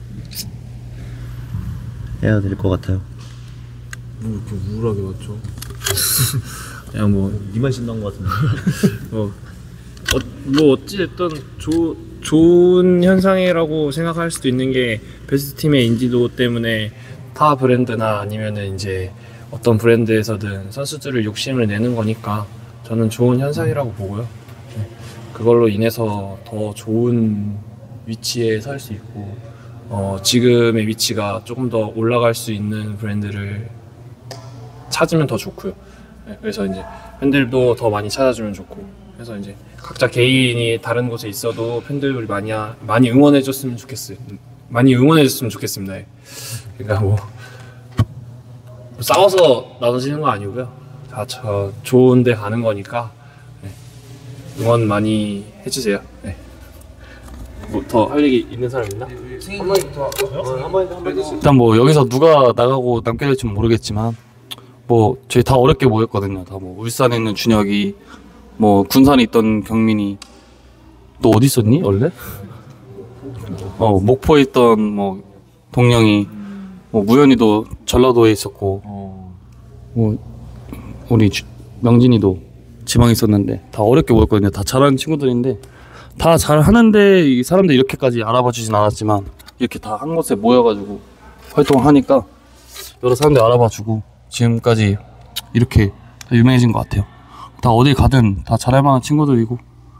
해야 될 것 같아요. 뭐 이렇게 우울하게 맞죠? 그냥 뭐 니만 신난 것 같은데. 어, 어, 뭐 어찌됐든 조, 좋은 현상이라고 생각할 수도 있는 게 베스트 팀의 인지도 때문에 타 브랜드나 아니면은 이제 어떤 브랜드에서든 선수들을 욕심을 내는 거니까 저는 좋은 현상이라고 보고요. 그걸로 인해서 더 좋은 위치에 설 수 있고 어, 지금의 위치가 조금 더 올라갈 수 있는 브랜드를 찾으면 더 좋고요. 네, 그래서 이제 팬들도 더 많이 찾아주면 좋고 그래서 이제 각자 개인이 다른 곳에 있어도 팬들이 많이 많이 응원해줬으면 좋겠어요. 많이 응원해줬으면 좋겠습니다. 네. 그러니까 뭐 싸워서 나눠지는 거 아니고요. 다 저 좋은데 가는 거니까 네. 응원 많이 해주세요. 네. 뭐 더 할 얘기 있는 사람 있나? 일단 뭐 여기서 누가 나가고 남게 될지 모르겠지만 뭐 저희 다 어렵게 모였거든요. 다 뭐 울산에 있는 준혁이 뭐 군산에 있던 경민이 또 어디 있었니 원래? 어 목포에 있던 뭐 동영이 뭐 무현이도 전라도에 있었고 뭐 우리 주, 명진이도 지방에 있었는데 다 어렵게 모였거든요. 다 잘하는 친구들인데 다 잘하는데 이 사람들 이렇게까지 알아봐 주진 않았지만 이렇게 다 한 곳에 모여가지고 활동을 하니까 여러 사람들 알아봐 주고 지금까지 이렇게 다 유명해진 것 같아요. 다 어딜 가든 다 잘할 만한 친구들이고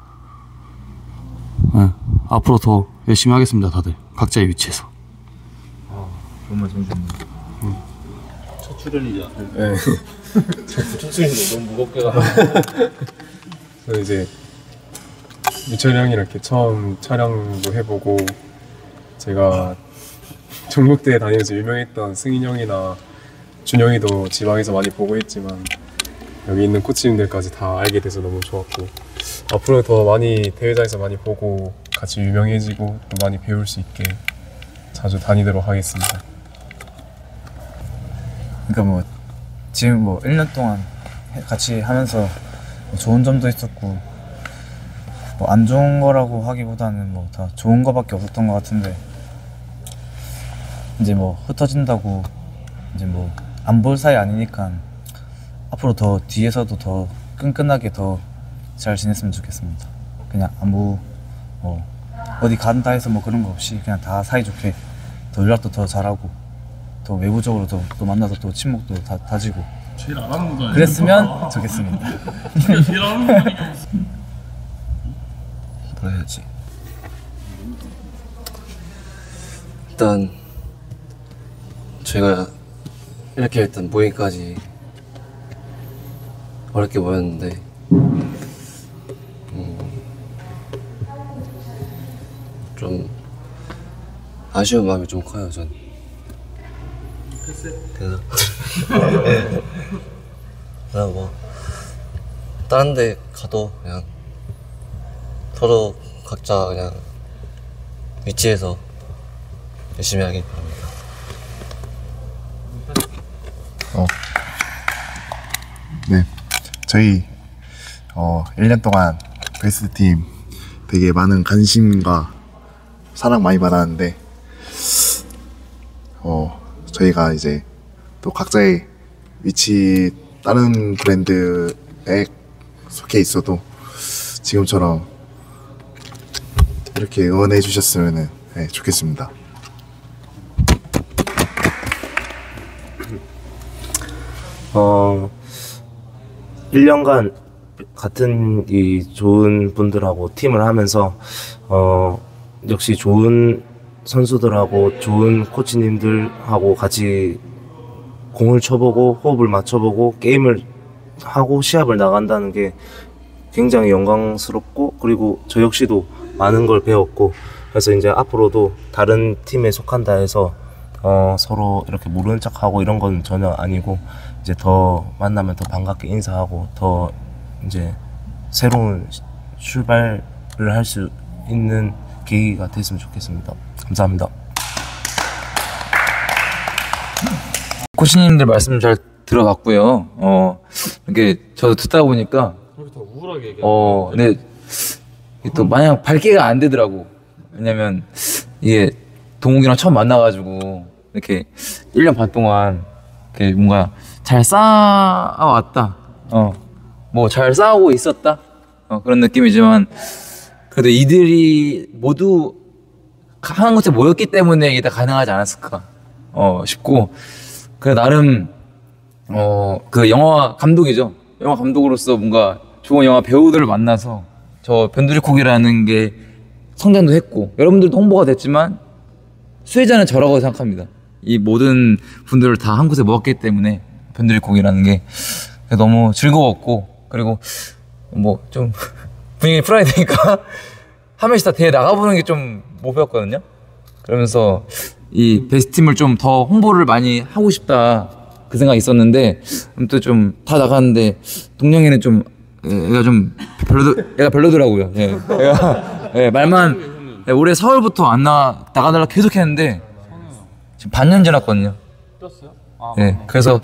네, 앞으로 더 열심히 하겠습니다. 다들 각자의 위치에서. 아, 정말 재밌네요. 응. 첫 출연이죠. 네. 첫 출연인데 너무 무겁게 가. 그래서 이제 유철이 형이랑 이렇게 처음 촬영도 해보고 제가 전국대회 다니면서 유명했던 승인 형이나 준영이도 지방에서 많이 보고 있지만 여기 있는 코치님들까지 다 알게 돼서 너무 좋았고 앞으로 더 많이 대회장에서 많이 보고 같이 유명해지고 또 많이 배울 수 있게 자주 다니도록 하겠습니다. 그러니까 뭐 지금 뭐 일 년 동안 같이 하면서 뭐 좋은 점도 있었고 뭐 안 좋은 거라고 하기보다는 뭐 다 좋은 거밖에 없었던 것 같은데 이제 뭐 흩어진다고 이제 뭐 안 볼 사이 아니니까 앞으로 더 뒤에서도 더 끈끈하게 더 잘 지냈으면 좋겠습니다. 그냥 아무 뭐 어디 간다 해서 뭐 그런 거 없이 그냥 다 사이좋게 더 연락도 더 잘하고 더 외부적으로 또, 또 만나서 또 친목도 다 다지고 제일 안 하는 거 아니야? 그랬으면 좋겠습니다. 제일 안 하는 거 아니야? 뭘 해야지? 일단 저희가 이렇게 일단 모임까지 어렵게 모였는데 음, 좀 아쉬운 마음이 좀 커요. 전 되나? 그냥 뭐 다른 데 가도 그냥 서로 각자 그냥 위치에서 열심히 하길 바랍니다. 어. 네, 저희 어, 일 년 동안 베스트 팀 되게 많은 관심과 사랑 많이 받았는데 어, 저희가 이제 또 각자의 위치 다른 브랜드에 속해 있어도 지금처럼 이렇게 응원해 주셨으면 네, 좋겠습니다. 어, 일 년간 같은 이 좋은 분들하고 팀을 하면서 어, 역시 좋은 선수들하고 좋은 코치님들하고 같이 공을 쳐보고 호흡을 맞춰보고 게임을 하고 시합을 나간다는 게 굉장히 영광스럽고, 그리고 저 역시도 많은 걸 배웠고, 그래서 이제 앞으로도 다른 팀에 속한다 해서 어, 서로 이렇게 모르는 척하고 이런 건 전혀 아니고, 이제 더 만나면 더 반갑게 인사하고 더 이제 새로운 출발을 할 수 있는 계기가 됐으면 좋겠습니다. 감사합니다. 코치님들 말씀 잘 들어봤고요. 어, 이렇게 저도 듣다 보니까 어, 근데 또 마냥 밝게가 안 되더라고. 왜냐면 이게 동욱이랑 처음 만나가지고 이렇게 일 년 반 동안 이렇게 뭔가 잘 쌓아왔다. 어, 뭐 잘 싸우고 있었다. 어, 그런 느낌이지만 그래도 이들이 모두 하는 곳에 모였기 때문에 이게 다 가능하지 않았을까 어, 싶고, 그 나름 어, 그 영화 감독이죠. 영화 감독으로서 뭔가 좋은 영화 배우들을 만나서 저 변두리콕이라는 게 성장도 했고 여러분들도 홍보가 됐지만 수혜자는 저라고 생각합니다. 이 모든 분들을 다 한 곳에 모았기 때문에 변두리콕이라는 게 너무 즐거웠고, 그리고 뭐 좀 분위기 풀어야 되니까 한 명씩 다 대회 나가보는 게 좀 목표였거든요. 그러면서 이 베스트팀을 좀 더 홍보를 많이 하고 싶다 그 생각이 있었는데, 아무튼 좀 다 나갔는데 동영이는 좀 얘가 좀 별로 얘가 별로더라고요. 예, 얘가 예, 말만 예, 올해 사월부터 안 나 나가달라 계속 했는데 지금 반년 지났거든요. 예, 그래서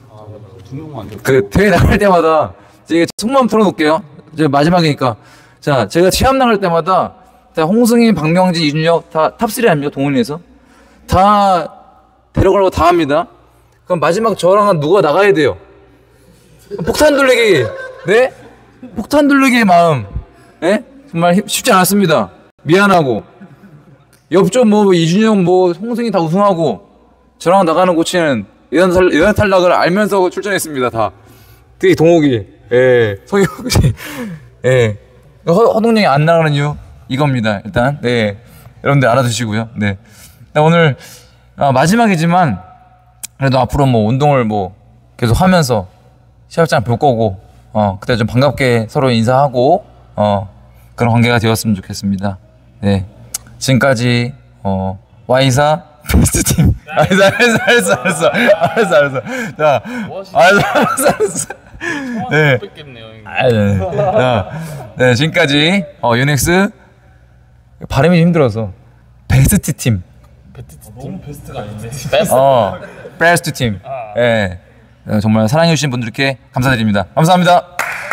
그 대회 나갈 때마다 이게 속마음 털어놓을게요. 이제 마지막이니까. 자, 제가 체험 나갈 때마다 자, 홍승희, 박명진, 이준혁 다 탑쓰리 아닙니까? 동훈이에서 다 데려가려고 다 합니다. 그럼 마지막 저랑은 누가 나가야 돼요? 폭탄 돌리기, 네? 폭탄 돌리기의 마음, 네? 정말 쉽지 않았습니다. 미안하고 옆쪽 뭐 이준혁, 뭐 홍승희 다 우승하고 저랑 나가는 코치는 예선, 탈, 예선 탈락을 알면서 출전했습니다. 다. 특히 동욱이, 예, 성혁 씨, 예, 허, 허동영이 안 나가는 이유 이겁니다. 일단, 네, 여러분들 알아두시고요. 네, 오늘 아, 마지막이지만 그래도 앞으로 뭐 운동을 뭐 계속 하면서 시합장 볼 거고, 어, 그때 좀 반갑게 서로 인사하고, 어, 그런 관계가 되었으면 좋겠습니다. 네, 지금까지 어, 와이사 베스트 팀. 알았어, 알았어, 알았어, 알았어, 알았어, 알았어. 자, 알았어, 알았어, 알았어. 네. 아, 네. 자, 네, 지금까지 어, 유넥스 발음이 힘들어서 베스트 팀. 베스트 팀? 베스트가 아닌데. 어, 베스트 팀. 예, 네. 정말 사랑해주신 분들께 감사드립니다. 감사합니다.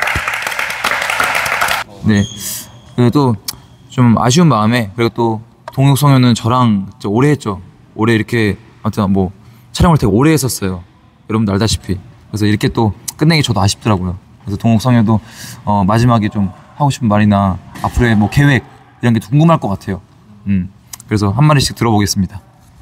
네, 그래도 좀 아쉬운 마음에, 그리고 또 동욱 성현은 저랑 진짜 오래 했죠. 올해 이렇게 아무튼 뭐 촬영을 되게 오래 했었어요. 여러분들 알다시피. 그래서 이렇게 또 끝내기 저도 아쉽더라고요. 그래서 동욱 성현도 어, 마지막에 좀 하고 싶은 말이나 앞으로의 뭐 계획 이런 게 궁금할 것 같아요. 음, 그래서 한 마디씩 들어보겠습니다.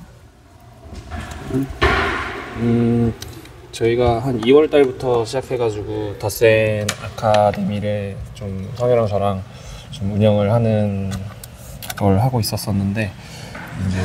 음, 저희가 한 이월 달부터 시작해가지고 덧센 아카데미를 좀 성현이랑 저랑 좀 운영을 하는 걸 하고 있었었는데, 이제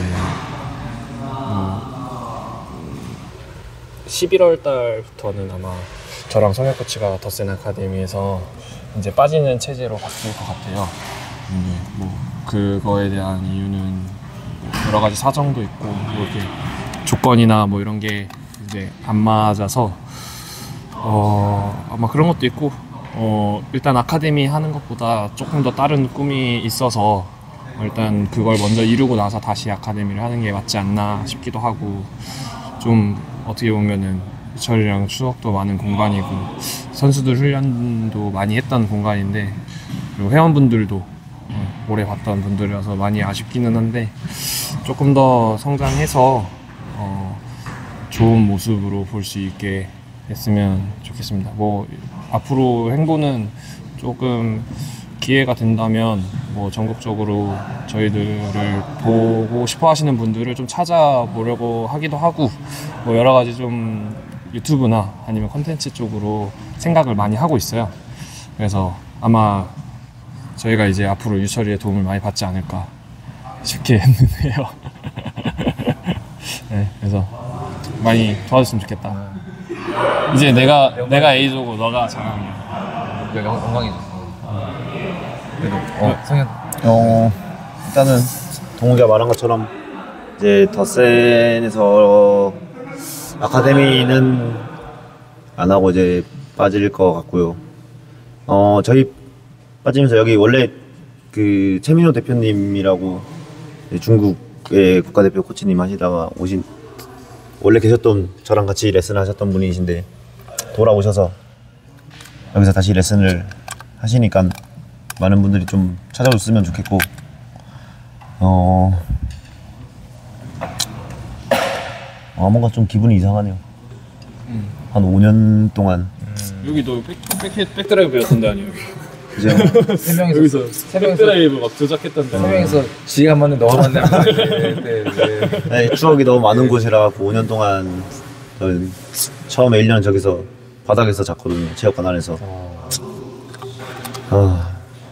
십일월 달부터는 아마 저랑 성혁 코치가 덧센 아카데미에서 이제 빠지는 체제로 바뀔 것 같아요. 음, 뭐 그거에 대한 이유는 여러 가지 사정도 있고, 뭐 이렇게 조건이나 뭐 이런 게 이제 안 맞아서 어 아마 그런 것도 있고, 어, 일단 아카데미 하는 것보다 조금 더 다른 꿈이 있어서 일단 그걸 먼저 이루고 나서 다시 아카데미를 하는 게 맞지 않나 싶기도 하고, 좀 어떻게 보면은 유철이랑 추억도 많은 공간이고 선수들 훈련도 많이 했던 공간인데, 그리고 회원분들도 오래 봤던 분들이라서 많이 아쉽기는 한데, 조금 더 성장해서 어, 좋은 모습으로 볼 수 있게 했으면 좋겠습니다. 뭐 앞으로 행보는 조금 기회가 된다면 뭐 전국적으로 저희들을 보고 싶어 하시는 분들을 좀 찾아보려고 하기도 하고, 뭐 여러 가지 좀 유튜브나 아니면 컨텐츠 쪽으로 생각을 많이 하고 있어요. 그래서 아마 저희가 이제 앞으로 유철이의 도움을 많이 받지 않을까 싶게 했는데요. 네, 그래서 많이 도와줬으면 좋겠다. 이제 내가 내가 A조고 너가 장학이야. 영광이죠. 그래도 어, 성현. 어 일단은 동욱이가 말한 것처럼 이제 더센에서 아카데미는 안 하고 이제 빠질 것 같고요. 어 저희 빠지면서 여기 원래 그 최민호 대표님이라고 중국의 국가대표 코치님 하시다가 오신, 원래 계셨던 저랑 같이 레슨 하셨던 분이신데 돌아오셔서 여기서 다시 레슨을 하시니까 많은 분들이 좀 찾아줬으면 좋겠고, 어, 아 뭔가 좀 기분이 이상하네요. 음. 한 오 년 동안 여기 너 백, 백, 백드라이브 배웠던데 아니에요? 그죠? 세 명이서 여기서 세 명이서 백드라이브 막 조작했던데. 세 명이서 지가 맞는 너가 맞는 네, 네. 네, 추억이 너무 많은 곳이라 오 년 동안 저는 처음에 일 년 저기서 바닥에서 잤거든요. 체육관 안에서. 아,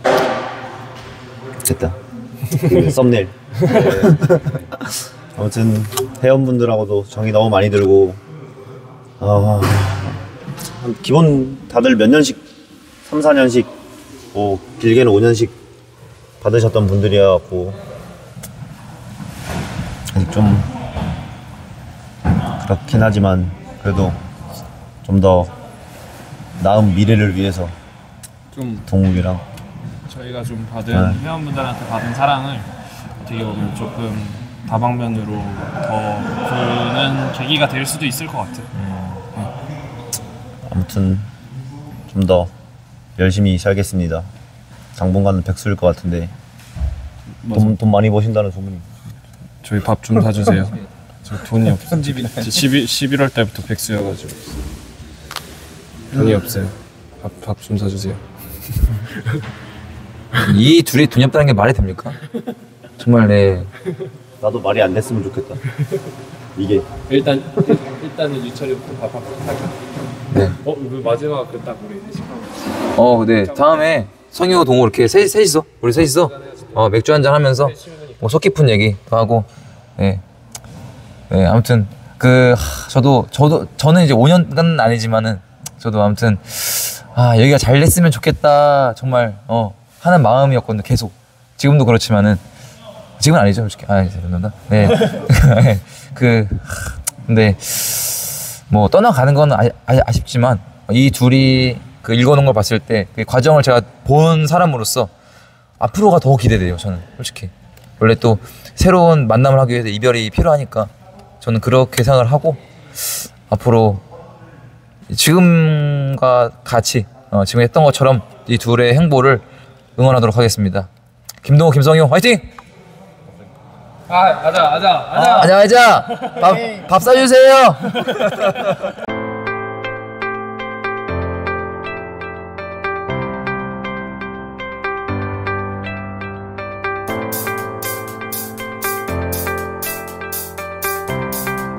됐다. 그 썸네일. 네. 아무튼 회원분들하고도 정이 너무 많이 들고, 아, 한 기본 다들 몇 년씩 삼, 사 년씩 뭐 길게는 오 년씩 받으셨던 분들이어갖고 아직 좀 그렇긴 하지만 그래도 좀 더 나은 미래를 위해서 좀 동욱이랑 저희가 좀 받은 네. 회원분들한테 받은 사랑을 어떻게 보면 조금 다방면으로 더 보는 계기가 될 수도 있을 것 같아요. 네. 아무튼 좀 더 열심히 살겠습니다. 당분간은 백수일 것 같은데 돈, 돈 많이 버신다는 소문이. 저희 밥 좀 사주세요. 저 돈이 없어요. 십일 월 때부터 백수여가지고 돈이 없어요. 밥 밥 좀 사주세요. 이 둘이 돈이 없다는 게 말이 됩니까? 정말 네. 나도 말이 안 됐으면 좋겠다. 이게 일단 일단은 유철이부터 밥 밥 할까? 네. 어, 그 마지막 그 딱 우리 회식하고. 어, 네. 다음에 성효 동호 이렇게 셋, 셋이서 우리 셋이서 어, 맥주 한잔 하면서 뭐 속 깊은 얘기도 하고, 네. 네, 아무튼 그 하, 저도 저도 저는 이제 오 년간은 아니지만은 저도 아무튼 아 여기가 잘 됐으면 좋겠다 정말 어 하는 마음이었거든요. 계속 지금도 그렇지만은 지금은 아니죠 솔직히. 아 죄송합니다. 네. 그 하, 근데 뭐 떠나가는 건 아, 아, 아쉽지만 이 둘이 그 읽어놓은 걸 봤을 때 그 과정을 제가 본 사람으로서 앞으로가 더 기대돼요. 저는 솔직히 원래 또 새로운 만남을 하기 위해서 이별이 필요하니까 저는 그렇게 생각을 하고 앞으로 지금과 같이 어, 지금 했던 것처럼 이 둘의 행보를 응원하도록 하겠습니다. 김동호, 김성효 화이팅! 아, 아자, 아자, 아자. 아, 아자, 아자. 밥, 밥 사주세요.